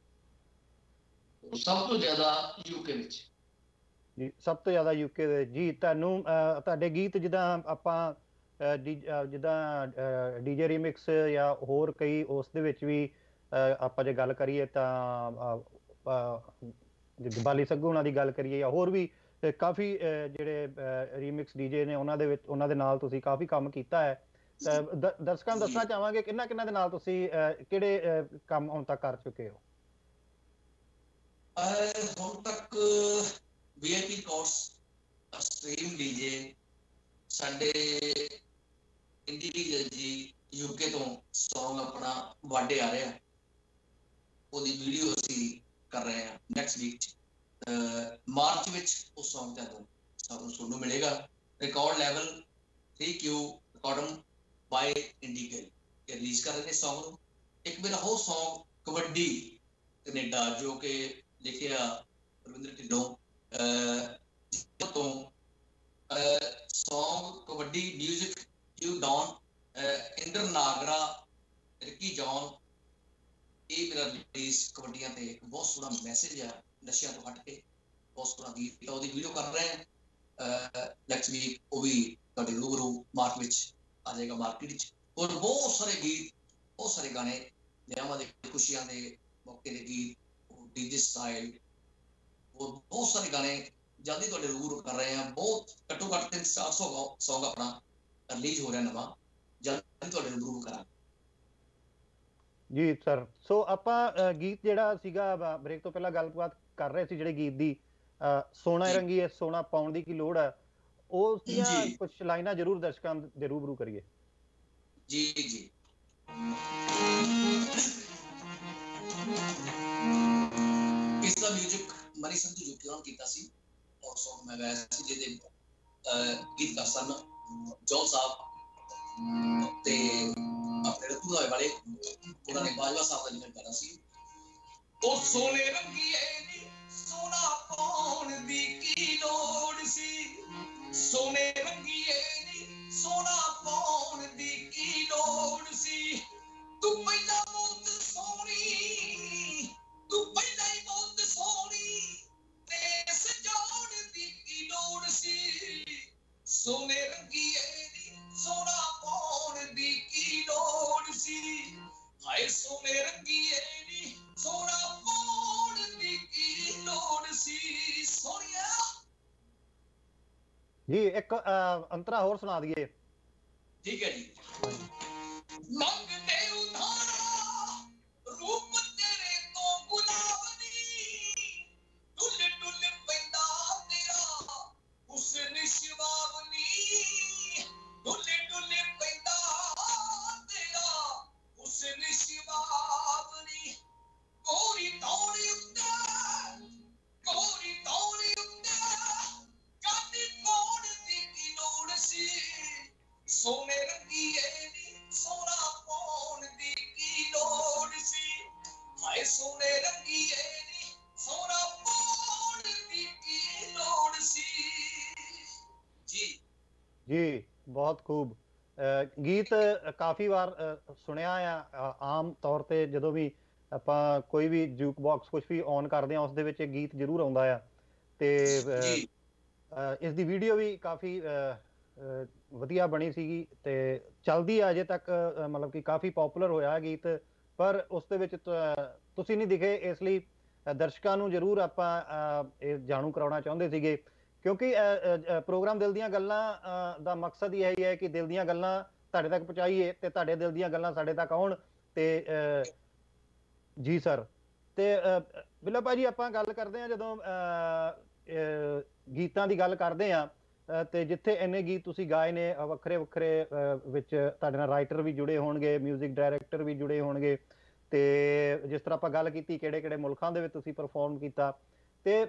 ਸਭ ਤੋਂ ਜ਼ਿਆਦਾ ਯੂਕੇ ਵਿੱਚ ਜੀ, ਸਭ ਤੋਂ ਜ਼ਿਆਦਾ ਯੂਕੇ ਦੇ ਜੀ। ਤੁਹਾਨੂੰ ਤੁਹਾਡੇ ਗੀਤ ਜਿੱਦਾਂ ਆਪਾਂ ਜਿੱਦਾਂ ਡੀਜੇ ਰੀਮਿਕਸ ਜਾਂ ਹੋਰ ਕਈ ਉਸ ਦੇ ਵਿੱਚ ਵੀ ਆਪਾਂ ਜੇ ਗੱਲ ਕਰੀਏ ਤਾਂ ਬਾਲੀ ਸੱਗੂ ਉਹਨਾਂ ਦੀ ਗੱਲ ਕਰੀਏ ਜਾਂ ਹੋਰ ਵੀ ਕਾਫੀ ਜਿਹੜੇ ਰੀਮਿਕਸ ਡੀਜੇ ਨੇ ਉਹਨਾਂ ਦੇ ਵਿੱਚ, ਉਹਨਾਂ ਦੇ ਨਾਲ ਤੁਸੀਂ ਕਾਫੀ ਕੰਮ ਕੀਤਾ ਹੈ। ਅਹ, ਦ- ਦਰਸ਼ਕਾਂ ਨੂੰ ਦੱਸਣਾ ਚਾਹਾਂਗੇ ਕਿੰਨਾ ਕਿੰਨਾ ਦੇ ਨਾਲ ਤੁਸੀਂ ਅਹ, ਕਿਹੜੇ ਅਹ, ਕੰਮ ਹੁਣ ਤੱਕ ਕਰ ਚੁੱਕੇ ਹੋ? ਅਹ ਹੁਣ ਤੱਕ ਵੀਆਈਪੀ ਕੋਰਸ, ਸਟ੍ਰੀਮ ਡੀਜੇ, ਸਾਡੇ ਇੰਡੀਵਿਜੂਅਲ ਜੀ ਯੂਕੇ ਤੋਂ ਸੌਂਗ ਆਪਣਾ ਵਾਡੇ ਆ ਰਿਹਾ, ਉਹਦੀ ਵੀਡੀਓ ਅਸੀਂ ਕਰ ਰਹੇ ਹਾਂ ਨੈਕਸਟ ਵੀਕ ਚ। ਮਾਰਚ ਵਿੱਚ ਉਸ ਸੌਂਗ ਤੁਹਾਨੂੰ ਸਭ ਨੂੰ ਸੁਣਨ ਨੂੰ ਮਿਲੇਗਾ। ਰਿਕਾਰਡ ਲੈਵਲ ਥ੍ਰੀ ਕਿਊ ਰਿਕਾਰਡਮ ਬਾਏ ਇੰਡੀਗਲ ਇਹ ਰਿਲੀਜ਼ ਕਰ ਰਹੇ ਨੇ ਸੌਂਗ ਨੂੰ। ਇੱਕ ਮੇਰਾ ਹੋਰ ਸੌਂਗ ਕਬੱਡੀ ਕੈਨੇਡਾ, ਜੋ ਕਿ ਲਿਖਿਆ ਰਵਿੰਦਰ ਢਿੱਲੋਂ ਅਹ ਤੋਂ, ਸੌਂਗ ਕਬੱਡੀ ਮਿਊਜ਼ਿਕ ਯੂ ਡੌਨ, ਇੰਦਰ ਨਾਗਰਾ, ਰਿੱਕੀ ਜੌਨ। ਇਹ ਮੇਰਾ ਰਿਲੀਜ਼ ਕਬੱਡੀਆਂ ਤੇ ਇੱਕ ਬਹੁਤ ਸੋਹਣਾ ਮੈਸੇਜ ਆ, ਨਸ਼ਿਆਂ ਤੋਂ ਹਟ ਕੇ, ਬਹੁਤ ਸੋਹਣਾ ਗੀਤ, ਉਹਦੀ ਵੀਡੀਓ ਕਰ ਰਹੇ ਹਾਂ ਨੈਕਸਟ ਵੀਕ। ਉਹ ਵੀ ਤੁਹਾਡੇ ਰੂਬਰੂ ਮਾਰਕ ਵਿੱਚ ਆ ਜਾਏਗਾ, ਮਾਰਕੀਟ ਵਿੱਚ। ਹੋਰ ਬਹੁਤ ਸਾਰੇ ਗੀਤ, ਬਹੁਤ ਸਾਰੇ ਗਾਣੇ, ਵਿਆਹਾਂ ਦੇ ਖੁਸ਼ੀਆਂ ਦੇ ਮੌਕੇ ਦੇ ਗੀਤ, ਡੀਜੇ ਸਟਾਈਲ, ਹੋਰ ਬਹੁਤ ਸਾਰੇ ਗਾਣੇ ਜਲਦੀ ਤੁਹਾਡੇ ਰੂਬਰੂ ਕਰ ਰਹੇ ਹਾਂ। ਬਹੁਤ ਘੱਟੋ ਘੱਟ ਤਿੰਨ ਚਾਰ ਸੌ ਸੌਂਗ ਆਪਣਾ ਰਿਲੀਜ਼ ਹੋ ਰਿਹਾ ਨਵਾਂ, ਜਲਦੀ ਤੁਹਾਡੇ ਰੂਬਰੂ ਕਰਾਂਗੇ। ਜੀ ਸਰ, ਸੋ ਆਪਾਂ ਅਹ, ਗੀਤ ਜਿਹੜਾ ਸੀਗਾ ਬ੍ਰੇਕ ਤੋਂ ਪਹਿਲਾਂ ਗੱਲਬਾਤ ਕਰ ਰਹੇ ਸੀ, ਜਿਹੜੇ ਗੀਤ ਦੀ ਅਹ, ਸੋਨਾ ਰੰਗੀ ਹੈ ਸੋਨਾ ਪਾਉਣ ਦੀ ਕੀ ਲੋੜ ਹੈ, ਉਸ ਦੀਆਂ ਕੁਝ ਲਾਈਨਾਂ ਜ਼ਰੂਰ ਦਰਸ਼ਕਾਂ ਦੇ ਰੂਬਰੂ ਕਰੀਏ। ਜੀ ਜੀ ਇਸ ਦਾ ਮਿਊਜ਼ਿਕ ਮਨੀ ਸੰਧੂ ਜੁੱਤੀਆਂ ਨੇ ਕੀਤਾ ਸੀ, ਔਰ ਸੌਂਗ ਮੈਂ ਗਾਇਆ ਸੀ, ਜਿਹਦੇ ਗੀਤਕਾਰ ਸਨ ਜੌਲ ਸਾਹਿਬ ਤੇ ਆਪਣੇ ਰਤੂ ਹੋਏ ਵਾਲੇ, ਉਹਨਾਂ ਨੇ ਬਾਜਵਾ ਸਾਹਿਬ ਦਾ ਜਿਵੇਂ ਗਾਣਾ ਸੀ, ਉਹ ਸੋਨੇ ਰੰਗੀਏ ਨੀ ਸੋਨਾ ਪਾਉਣ ਦੀ ਕੀ ਲੋੜ ਸੀ, ਸੋਨੇ ਰੰਗੀਏ ਨੀ ਸੋਨਾ ਪਾਉਣ ਦੀ ਕੀ ਲੋੜ ਸੀ, ਤੂੰ ਪਹਿਲਾਂ ਬਹੁਤ ਸੋਹਣੀ, ਤੂੰ ਪਹਿਲਾਂ ਹੀ ਬਹੁਤ ਸੋਹਣੀ, ਤੇ ਸਜਾਉਣ ਦੀ ਕੀ ਲੋੜ ਸੀ, ਸੋਨੇ ਰੰਗੀਏ ਨੀ ਸੋਨਾ ਪਾਉਣ ਦੀ ਕੀ ਲੋੜ ਸੀ, ਹਾਏ ਸੋਨੇ ਰੰਗੀਏ ਨੀ ਸੋਨਾ ਪਾਉਣ ਦੀ ਕੀ ਲੋੜ ਸੀ, ਸੋਹਣੀਆ। ਜੀ ਇੱਕ ਅੰਤਰਾ ਹੋਰ ਸੁਣਾ ਦਈਏ। ਠੀਕ ਹੈ ਜੀ। ਮੰਗਦੇ ਉਧਾਰਾ ਰੂਪ ਤੇਰੇ ਤੋਂ ਗੁਲਾਬ ਨੀ, ਡੁੱਲ ਡੁੱਲ ਪੈਂਦਾ ਤੇਰਾ ਹੁਸਨ ਸ਼ਬਾਬ ਨੀ, ਡੁੱਲ ਡੁੱਲ ਪੈਂਦਾ ਤੇਰਾ ਹੁਸਨ ਸ਼ਬਾਬ ਨੀ, ਗੋਰੀ ਤੌੜੀ ਉੱਤੇ, ਗੋਰੀ ਤੌੜੀ ਉੱਤੇ ਕਾਦੀ ਪਾਉਣ ਦੀ ਕੀ ਲੋੜ ਸੀ, ਸੋਨੇ ਰੰਗੀਏ ਨੀ ਸੋਨਾ ਪਾਉਣ ਦੀ ਕੀ ਲੋੜ ਸੀ, ਹਾਏ ਸੋਨੇ ਰੰਗੀਏ ਨੀ ਸੋਨਾ ਪਾਉਣ ਦੀ ਕੀ ਲੋੜ ਸੀ। ਜੀ ਜੀ ਬਹੁਤ ਖੂਬ। ਗੀਤ ਕਾਫੀ ਵਾਰ ਸੁਣਿਆ ਆ, ਆਮ ਤੌਰ ਤੇ ਜਦੋਂ ਵੀ ਆਪਾਂ ਕੋਈ ਵੀ ਜੂਕ ਬਾਕਸ ਕੁਝ ਵੀ ਔਨ ਕਰਦੇ ਆ, ਉਸ ਦੇ ਵਿੱਚ ਇਹ ਗੀਤ ਜ਼ਰੂਰ ਆਉਂਦਾ ਆ, ਤੇ ਇਸ ਦੀ ਵੀਡੀਓ ਵੀ ਕਾਫੀ ਵਧੀਆ ਬਣੀ ਸੀਗੀ ਤੇ ਚੱਲਦੀ ਆ ਅਜੇ ਤੱਕ, ਮਤਲਬ ਕਿ ਕਾਫੀ ਪਪੂਲਰ ਹੋਇਆ ਗੀਤ। ਪਰ ਉਸ ਦੇ ਵਿੱਚ ਤੁਸੀਂ ਨਹੀਂ ਦਿਖੇ, ਇਸ ਲਈ ਦਰਸ਼ਕਾਂ ਨੂੰ ਜ਼ਰੂਰ ਆਪਾਂ ਇਹ ਜਾਣੂ ਕਰਾਉਣਾ ਚਾਹੁੰਦੇ ਸੀਗੇ, ਕਿਉਂਕਿ ਪ੍ਰੋਗਰਾਮ ਦਿਲ ਦੀਆਂ ਗੱਲਾਂ ਦਾ ਮਕਸਦ ਹੀ ਇਹੀ ਹੈ ਕਿ ਦਿਲ ਦੀਆਂ ਗੱਲਾਂ ਤੁਹਾਡੇ ਤੱਕ ਪਹੁੰਚਾਈਏ ਤੇ ਤੁਹਾਡੇ ਦਿਲ ਦੀਆਂ ਗੱਲਾਂ ਸਾਡੇ ਤੱਕ ਆਉਣ। ਤੇ ਜੀ ਸਰ, ਤੇ ਬਿੱਲਾ ਭਾਜੀ ਆਪਾਂ ਗੱਲ ਕਰਦੇ ਹਾਂ, ਜਦੋਂ ਗੀਤਾਂ ਦੀ ਗੱਲ ਕਰਦੇ ਹਾਂ ਤੇ ਜਿੱਥੇ ਇੰਨੇ ਗੀਤ ਤੁਸੀਂ ਗਾਏ ਨੇ ਵੱਖਰੇ ਵੱਖਰੇ, ਵਿੱਚ ਤੁਹਾਡੇ ਨਾਲ ਰਾਈਟਰ ਵੀ ਜੁੜੇ ਹੋਣਗੇ, ਮਿਊਜ਼ਿਕ ਡਾਇਰੈਕਟਰ ਵੀ ਜੁੜੇ ਹੋਣਗੇ, ਤੇ ਜਿਸ ਤਰ੍ਹਾਂ ਆਪਾਂ ਗੱਲ ਕੀਤੀ ਕਿਹੜੇ ਕਿਹੜੇ ਮੁਲਕਾਂ ਦੇ ਵਿੱਚ ਤੁਸੀਂ ਪਰਫਾਰਮ ਕੀਤਾ, ਤੇ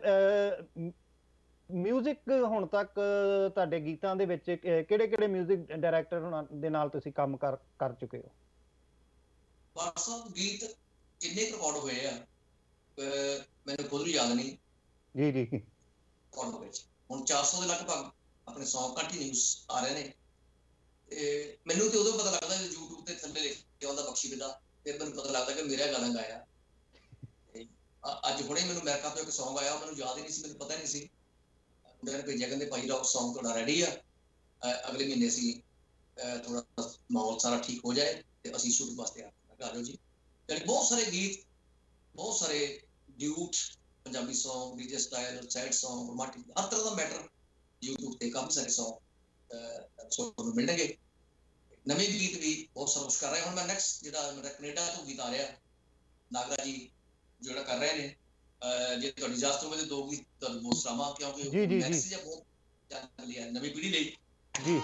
ਮਿਊਜ਼ਿਕ ਹੁਣ ਤੱਕ ਤੁਹਾਡੇ ਗੀਤਾਂ ਦੇ ਵਿੱਚ ਕਿਹੜੇ ਕਿਹੜੇ ਮਿਊਜ਼ਿਕ ਡਾਇਰੈਕਟਰ ਦੇ ਨਾਲ ਤੁਸੀਂ ਕੰਮ ਕਰ ਕਰ ਚੁੱਕੇ ਹੋ? ਸਾਹਿਬ ਗੀਤ ਕਿੰਨੇ ਰਿਕਾਰਡ ਹੋਏ ਆ ਮੈਨੂੰ ਖੁਦ ਵੀ ਯਾਦ ਨਹੀਂ। ਜੀ ਜੀ ਰਿਕਾਰਡ ਹੋ ਗਏ ਹੁਣ ਚਾਰ ਸੌ ਦੇ ਲਗਭਗ ਆਪਣੇ ਸੌਂਗ ਕੰਟੀਨਿਊਸ ਆ ਰਹੇ ਨੇ, ਤੇ ਮੈਨੂੰ ਤੇ ਉਦੋਂ ਪਤਾ ਲੱਗਦਾ YouTube ਤੇ ਥੱਲੇ ਲਿਖਿਆ ਹੁੰਦਾ ਬਖਸ਼ੀ ਬਿੱਲਾ, ਫਿਰ ਮੈਨੂੰ ਪਤਾ ਲੱਗਦਾ ਕਿ ਮੇਰਾ ਗਾਣਾ ਗਾਇਆ। ਅੱਜ ਹੁਣੇ ਮੈਨੂੰ ਅਮਰੀਕਾ ਤੋਂ ਇੱਕ ਸੌਂਗ ਆਇਆ, ਮੈਨੂੰ ਯਾਦ ਹੀ ਨਹੀਂ ਸੀ, ਮੈਨੂੰ ਪਤਾ ਨਹੀਂ ਸੀ, ਮੁੰਡੇ ਨੇ ਭੇਜਿਆ, ਕਹਿੰਦੇ ਭਾਈ ਰਾਓ ਸੌਂਗ ਤੁਹਾਡਾ ਰੈਡੀ ਆ, ਅਗਲੇ ਮਹੀਨੇ ਅਸੀਂ ਥੋੜਾ ਮਾਹੌਲ ਸਾਰਾ ਠੀਕ ਹੋ ਜਾਏ ਤੇ ਅਸੀਂ ਸ਼ੂਟ ਵਾਸਤੇ ਆ ਜਾਓ ਜੀ। ਯਾਨੀ ਬਹੁਤ ਸਾਰੇ ਗੀਤ, ਬਹੁਤ ਸਾਰੇ duet, Punjabi song, DJ style, sad song, romantic, ਹਰ ਤਰ੍ਹਾਂ ਦਾ ਮੈਟਰ YouTube ਤੇ ਕਾਫੀ ਸਾਰੇ ਸੌਂਗ ਤੁਹਾਨੂੰ ਮਿਲਣਗੇ। ਨਵੇਂ ਗੀਤ ਵੀ ਬਹੁਤ ਸਾਰਾ ਕੁਛ ਕਰ ਰਹੇ। ਹੁਣ ਮੈਂ ਨੈਕਸਟ ਜਿਹੜਾ ਮੇਰਾ ਕੈਨੇਡਾ ਤੋਂ ਗੀਤ ਆ ਰਿਹਾ, ਨਾਗਰਾ ਜੀ ਜਿਹੜਾ ਕਰ ਰਹੇ ਨੇ, ਜੇ ਤੁਹਾਡੀ ਇਜਾਜ਼ਤ ਹੋਵੇ ਤੇ ਦੋ ਗੀਤ ਤੁਹਾਨੂੰ ਬਹੁਤ ਸੁਣਾਵਾਂ, ਕਿਉਂਕਿ ਜੀ ਉਹ ਜੀ ਜੀ ਮੈਸੇਜ ਹੈ ਬਹੁਤ ਚੱਲ ਰਿਹਾ ਨਵੀਂ ਪੀੜ੍ਹੀ ਲਈ। ਜੀ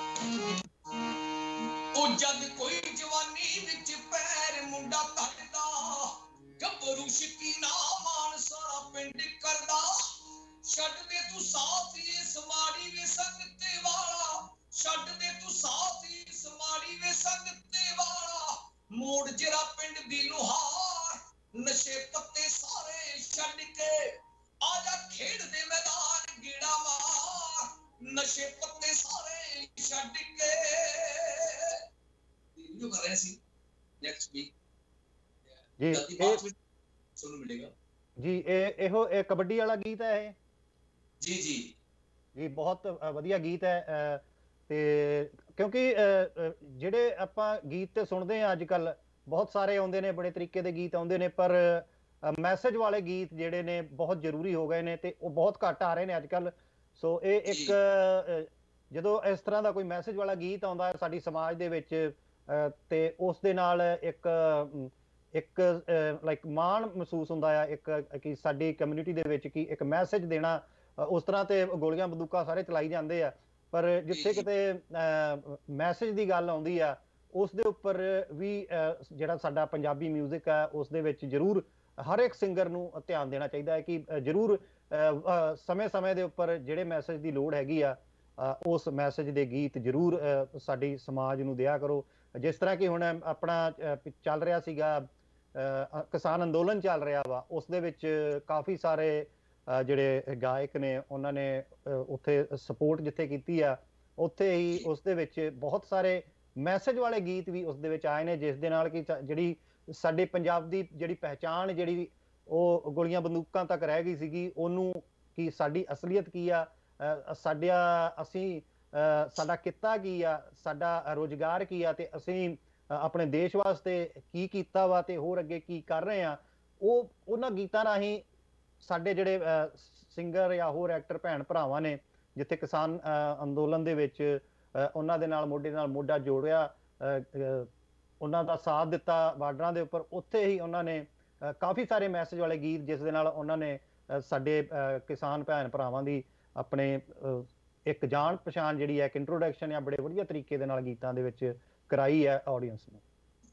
ਉਹ ਜਦ ਕੋਈ ਜਵਾਨੀ ਵਿੱਚ ਪੈਰ ਮੁੰਡਾ ਧੱਕਦਾ, ਗੱਭਰੂ ਸ਼ਕੀਨਾ ਮਾਨ ਸਾਰਾ ਪਿੰਡ ਕਰਦਾ, ਛੱਡ ਦੇ ਤੂੰ ਸਾਥ ਇਸ ਮਾੜੀ ਵੇ ਸੰਗਤੇ ਵਾਲਾ, ਛੱਡ ਦੇ ਤੂੰ ਸਾਥ ਇਸ ਮਾੜੀ ਵੇ ਸੰਗਤੇ ਵਾਲਾ, ਮੋੜ ਜਰਾ ਪਿੰਡ ਦੀ ਨੁਹਾਰ, ਨਸ਼ੇ ਪੱਤੇ ਸਾਰੇ ਛੱਡ ਕੇ ਆ ਜਾ ਖੇਡ ਦੇ ਮੈਦਾਨ ਗੇੜਾ ਮਾਰ, ਨਸ਼ੇ ਪੱਤੇ ਸਾਰੇ ਛੱਡ ਕੇ। ਵੀਡੀਓ ਕਰ ਰਹੇ ਸੀ ਨੈਕਸਟ ਵੀਕ ਜੀ ਇਹ ਸੁਣਨ ਮਿਲੇਗਾ ਜੀ। ਇਹ ਇਹੋ ਇਹ ਕਬੱਡੀ ਵਾਲਾ ਗੀਤ ਹੈ ਇਹ? ਜੀ ਜੀ ਜੀ ਬਹੁਤ ਵਧੀਆ ਗੀਤ ਹੈ। ਤੇ ਕਿਉਂਕਿ ਜਿਹੜੇ ਆਪਾਂ ਗੀਤ ਤੇ ਸੁਣਦੇ ਆ ਅੱਜ ਕੱਲ ਬਹੁਤ ਸਾਰੇ ਆਉਂਦੇ ਨੇ, ਬੜੇ ਤਰੀਕੇ ਦੇ ਗੀਤ ਆਉਂਦੇ ਨੇ, ਪਰ ਮੈਸੇਜ ਵਾਲੇ ਗੀਤ ਜਿਹੜੇ ਨੇ ਬਹੁਤ ਜ਼ਰੂਰੀ ਹੋ ਗਏ ਨੇ ਤੇ ਉਹ ਬਹੁਤ ਘੱਟ ਆ ਰਹੇ ਨੇ ਅੱਜ ਕੱਲ। ਸੋ ਇਹ ਇੱਕ ਜਦੋਂ ਇਸ ਤਰ੍ਹਾਂ ਦਾ ਕੋਈ ਮੈਸੇਜ ਵਾਲਾ ਗੀਤ ਆਉਂਦਾ ਹੈ ਸਾਡੀ ਸਮਾਜ ਦੇ ਵਿੱਚ ਤੇ ਉਸ ਦੇ ਨਾਲ ਇੱਕ ਇੱਕ ਲਾਈਕ ਮਾਣ ਮਹਿਸੂਸ ਹੁੰਦਾ ਆ ਇੱਕ ਕਿ ਸਾਡੀ ਕਮਿਊਨਿਟੀ ਦੇ ਵਿੱਚ ਕੀ ਇੱਕ ਮੈਸੇਜ ਦੇਣਾ। ਉਸ ਤਰ੍ਹਾਂ ਤੇ ਗੋਲੀਆਂ ਬੰਦੂਕਾਂ ਸਾਰੇ ਚਲਾਈ ਜਾਂਦੇ ਆ, ਪਰ ਜਿੱਥੇ ਕਿਤੇ ਮੈਸੇਜ ਦੀ ਗੱਲ ਆਉਂਦੀ ਆ ਉਸ ਦੇ ਉੱਪਰ ਵੀ ਜਿਹੜਾ ਸਾਡਾ ਪੰਜਾਬੀ ਮਿਊਜ਼ਿਕ ਆ ਉਸ ਦੇ ਵਿੱਚ ਜ਼ਰੂਰ ਹਰ ਇੱਕ ਸਿੰਗਰ ਨੂੰ ਧਿਆਨ ਦੇਣਾ ਚਾਹੀਦਾ ਹੈ ਕਿ ਜ਼ਰੂਰ ਸਮੇਂ ਸਮੇਂ ਦੇ ਉੱਪਰ ਜਿਹੜੇ ਮੈਸੇਜ ਦੀ ਲੋੜ ਹੈਗੀ ਆ ਉਸ ਮੈਸੇਜ ਦੇ ਗੀਤ ਜ਼ਰੂਰ ਸਾਡੀ ਸਮਾਜ ਨੂੰ ਦਿਆ ਕਰੋ। ਜਿਸ ਤਰ੍ਹਾਂ ਕਿ ਹੁਣ ਆਪਣਾ ਚੱਲ ਰਿਹਾ ਸੀਗਾ ਕਿਸਾਨ ਅੰਦੋਲਨ ਚੱਲ ਰਿਹਾ ਵਾ, ਉਸ ਦੇ ਵਿੱਚ ਕਾਫੀ ਸਾਰੇ ਜਿਹੜੇ ਗਾਇਕ ਨੇ ਉਹਨਾਂ ਨੇ ਉੱਥੇ ਸਪੋਰਟ ਜਿੱਥੇ ਕੀਤੀ ਆ ਉੱਥੇ ਹੀ ਉਸ ਦੇ ਵਿੱਚ ਬਹੁਤ ਸਾਰੇ ਮੈਸੇਜ ਵਾਲੇ ਗੀਤ ਵੀ ਉਸ ਦੇ ਵਿੱਚ ਆਏ ਨੇ, ਜਿਸ ਦੇ ਨਾਲ ਕਿ ਜਿਹੜੀ ਸਾਡੇ ਪੰਜਾਬ ਦੀ ਜਿਹੜੀ ਪਹਿਚਾਣ ਜਿਹੜੀ ਉਹ ਗੋਲੀਆਂ ਬੰਦੂਕਾਂ ਤੱਕ ਰਹਿ ਗਈ ਸੀਗੀ, ਉਹਨੂੰ ਕਿ ਸਾਡੀ ਅਸਲੀਅਤ ਕੀ ਆ, ਸਾਡਾ ਅਸੀਂ ਸਾਡਾ ਕਿੱਤਾ ਕੀ ਆ, ਸਾਡਾ ਰੁਜ਼ਗਾਰ ਕੀ ਆ ਤੇ ਅਸੀਂ ਆਪਣੇ ਦੇਸ਼ ਵਾਸਤੇ ਕੀ ਕੀਤਾ ਵਾ ਤੇ ਹੋਰ ਅੱਗੇ ਕੀ ਕਰ ਰਹੇ ਆ, ਉਹ ਉਹਨਾਂ ਗੀਤਾਂ ਰਾਹੀਂ ਸਾਡੇ ਜਿਹੜੇ ਸਿੰਗਰ ਜਾਂ ਹੋਰ ਐਕਟਰ ਭੈਣ ਭਰਾਵਾਂ ਨੇ ਜਿੱਥੇ ਕਿਸਾਨ ਅੰਦੋਲਨ ਦੇ ਵਿੱਚ ਉਹਨਾਂ ਦੇ ਨਾਲ ਮੋਢੇ ਨਾਲ ਮੋਢਾ ਜੋੜਿਆ, ਉਹਨਾਂ ਦਾ ਸਾਥ ਦਿੱਤਾ ਬਾਰਡਰਾਂ ਦੇ ਉੱਪਰ, ਉੱਥੇ ਹੀ ਉਹਨਾਂ ਨੇ ਕਾਫੀ ਸਾਰੇ ਮੈਸੇਜ ਵਾਲੇ ਗੀਤ ਜਿਸ ਦੇ ਨਾਲ ਉਹਨਾਂ ਨੇ ਸਾਡੇ ਕਿਸਾਨ ਭੈਣ ਭਰਾਵਾਂ ਦੀ ਆਪਣੇ ਇੱਕ ਜਾਣ ਪਛਾਣ ਜਿਹੜੀ ਹੈ ਇੱਕ ਇੰਟਰੋਡਕਸ਼ਨ ਜਾਂ ਬੜੇ ਵਧੀਆ ਤਰੀਕੇ ਦੇ ਨਾਲ ਗੀਤਾਂ ਦੇ ਵਿੱਚ ਕਰਾਈ ਹੈ ਆਡੀਅנס ਨੂੰ।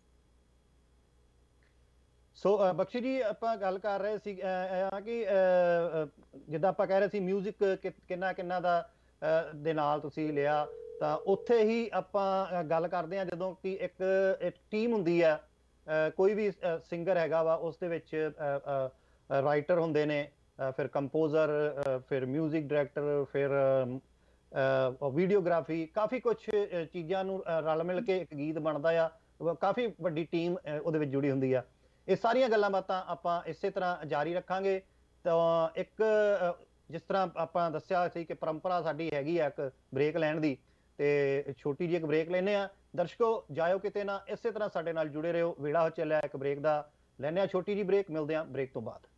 ਸੋ ਬਖਸ਼ੀ ਜੀ ਆਪਾਂ ਗੱਲ ਕਰ ਰਹੇ ਸੀ ਕਿ ਜਿੱਦਾਂ ਆਪਾਂ ਕਹਿ ਰਹੇ ਸੀ ਮਿਊਜ਼ਿਕ ਕਿੰਨਾ ਕਿੰਨਾ ਦਾ ਦੇ ਨਾਲ ਤੁਸੀਂ ਲਿਆ, ਤਾਂ ਉੱਥੇ ਹੀ ਆਪਾਂ ਗੱਲ ਕਰਦੇ ਹਾਂ ਜਦੋਂ ਕਿ ਇੱਕ ਇੱਕ ਟੀਮ ਹੁੰਦੀ ਆ, ਕੋਈ ਵੀ ਸਿੰਗਰ ਹੈਗਾ ਵਾ ਉਸ ਦੇ ਵਿੱਚ ਰਾਈਟਰ ਹੁੰਦੇ ਨੇ, ਫਿਰ ਕੰਪੋਜ਼ਰ, ਫਿਰ ਮਿਊਜ਼ਿਕ ਡਾਇਰੈਕਟਰ, ਫਿਰ ਵੀਡੀਓਗ੍ਰਾਫੀ, ਕਾਫੀ ਕੁਛ ਚੀਜ਼ਾਂ ਨੂੰ ਰਲ ਮਿਲ ਕੇ ਇੱਕ ਗੀਤ ਬਣਦਾ ਆ, ਕਾਫੀ ਵੱਡੀ ਟੀਮ ਉਹਦੇ ਵਿੱਚ ਜੁੜੀ ਹੁੰਦੀ ਆ। ਇਹ ਸਾਰੀਆਂ ਗੱਲਾਂ ਬਾਤਾਂ ਆਪਾਂ ਇਸੇ ਤਰ੍ਹਾਂ ਜਾਰੀ ਰੱਖਾਂਗੇ। ਤਾਂ ਇੱਕ ਜਿਸ ਤਰ੍ਹਾਂ ਆਪਾਂ ਦੱਸਿਆ ਸੀ ਕਿ ਪਰੰਪਰਾ ਸਾਡੀ ਹੈਗੀ ਆ ਇੱਕ ਬ੍ਰੇਕ ਲੈਣ ਦੀ, ਤੇ ਛੋਟੀ ਜਿਹੀ ਇੱਕ ਬ੍ਰੇਕ ਲੈਂਦੇ ਆ। ਦਰਸ਼ਕੋ ਜਾਇਓ ਕਿਤੇ ਨਾ, ਇਸੇ ਤਰ੍ਹਾਂ ਸਾਡੇ ਨਾਲ ਜੁੜੇ ਰਹੋ। ਵੇਲਾ ਹੋ ਚੱਲਿਆ ਇੱਕ ਬ੍ਰੇਕ ਦਾ, ਲੈਂਦੇ ਆ ਛੋਟੀ ਜਿਹੀ ਬ੍ਰੇਕ, ਮਿਲਦੇ ਆ ਬ੍ਰੇਕ ਤੋਂ ਬਾਅਦ।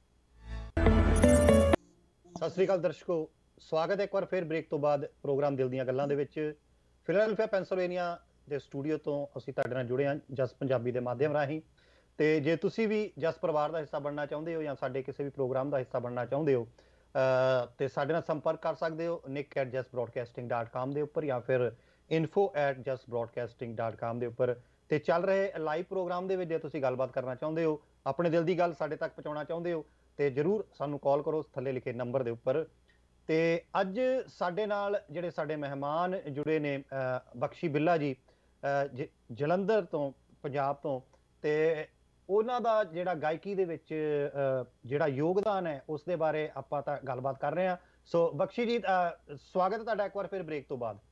ਸਤਿ ਸ੍ਰੀ ਅਕਾਲ ਦਰਸ਼ਕੋ, ਸਵਾਗਤ ਹੈ ਇੱਕ ਵਾਰ ਫਿਰ ਬ੍ਰੇਕ ਤੋਂ ਬਾਅਦ ਪ੍ਰੋਗਰਾਮ ਦਿਲ ਦੀਆਂ ਗੱਲਾਂ ਦੇ ਵਿੱਚ। ਫਿਲਾਡੈਲਫੀਆ ਪੈਂਸਿਲਵੇਨੀਆ ਦੇ ਸਟੂਡੀਓ ਤੋਂ ਅਸੀਂ ਤੁਹਾਡੇ ਨਾਲ ਜੁੜੇ ਹਾਂ ਜਸ ਪੰਜਾਬੀ ਦੇ ਮਾਧਿਅਮ ਰਾਹੀਂ। ਤੇ ਜੇ ਤੁਸੀਂ ਵੀ ਜਸ ਪਰਿਵਾਰ ਦਾ ਹਿੱਸਾ ਬਣਨਾ ਚਾਹੁੰਦੇ ਹੋ ਜਾਂ ਸਾਡੇ ਕਿਸੇ ਵੀ ਪ੍ਰੋਗਰਾਮ ਦਾ ਹਿੱਸਾ ਬਣਨਾ ਚਾਹੁੰਦੇ ਹੋ ਤੇ ਸਾਡੇ ਨਾਲ ਸੰਪਰਕ ਕਰ ਸਕਦੇ ਹੋ ਨਿਕ at Jus broadcasting dot com ਦੇ ਉੱਪਰ ਜਾਂ ਫਿਰ info at Jus broadcasting dot com ਦੇ ਉੱਪਰ। ਤੇ ਚੱਲ ਰਹੇ ਲਾਈਵ ਪ੍ਰੋਗਰਾਮ ਦੇ ਵਿੱਚ ਜੇ ਤੁਸੀਂ ਗੱਲਬਾਤ ਕਰਨਾ ਚਾਹੁੰਦੇ ਹੋ, ਆਪਣੇ ਦਿਲ ਦੀ ਗੱਲ ਸਾਡੇ ਤੱਕ ਪਹੁੰਚਾਉਣਾ ਚਾਹੁੰਦੇ ਹੋ, ਤੇ ਜ਼ਰੂਰ ਸਾਨੂੰ ਕਾਲ ਕਰੋ ਥੱਲੇ ਲਿਖੇ ਨੰਬਰ ਦੇ ਉੱਪਰ। ਤੇ ਅੱਜ ਸਾਡੇ ਨਾਲ ਜਿਹੜੇ ਸਾਡੇ ਮਹਿਮਾਨ ਜੁੜੇ ਨੇ, ਬਖਸ਼ੀ ਬਿੱਲਾ ਜੀ ਜਲੰਧਰ ਤੋਂ, ਪੰਜਾਬ ਤੋਂ, ਤੇ ਉਹਨਾਂ ਦਾ ਜਿਹੜਾ ਗਾਇਕੀ ਦੇ ਵਿੱਚ ਜਿਹੜਾ ਯੋਗਦਾਨ ਹੈ ਉਸ ਦੇ ਬਾਰੇ ਆਪਾਂ ਤਾਂ ਗੱਲਬਾਤ ਕਰ ਰਹੇ ਹਾਂ। ਸੋ ਬਖਸ਼ੀ ਜੀ ਸਵਾਗਤ ਹੈ ਤੁਹਾਡਾ ਇੱਕ ਵਾਰ ਫਿਰ ਬ੍ਰੇਕ ਤੋਂ ਬਾਅਦ।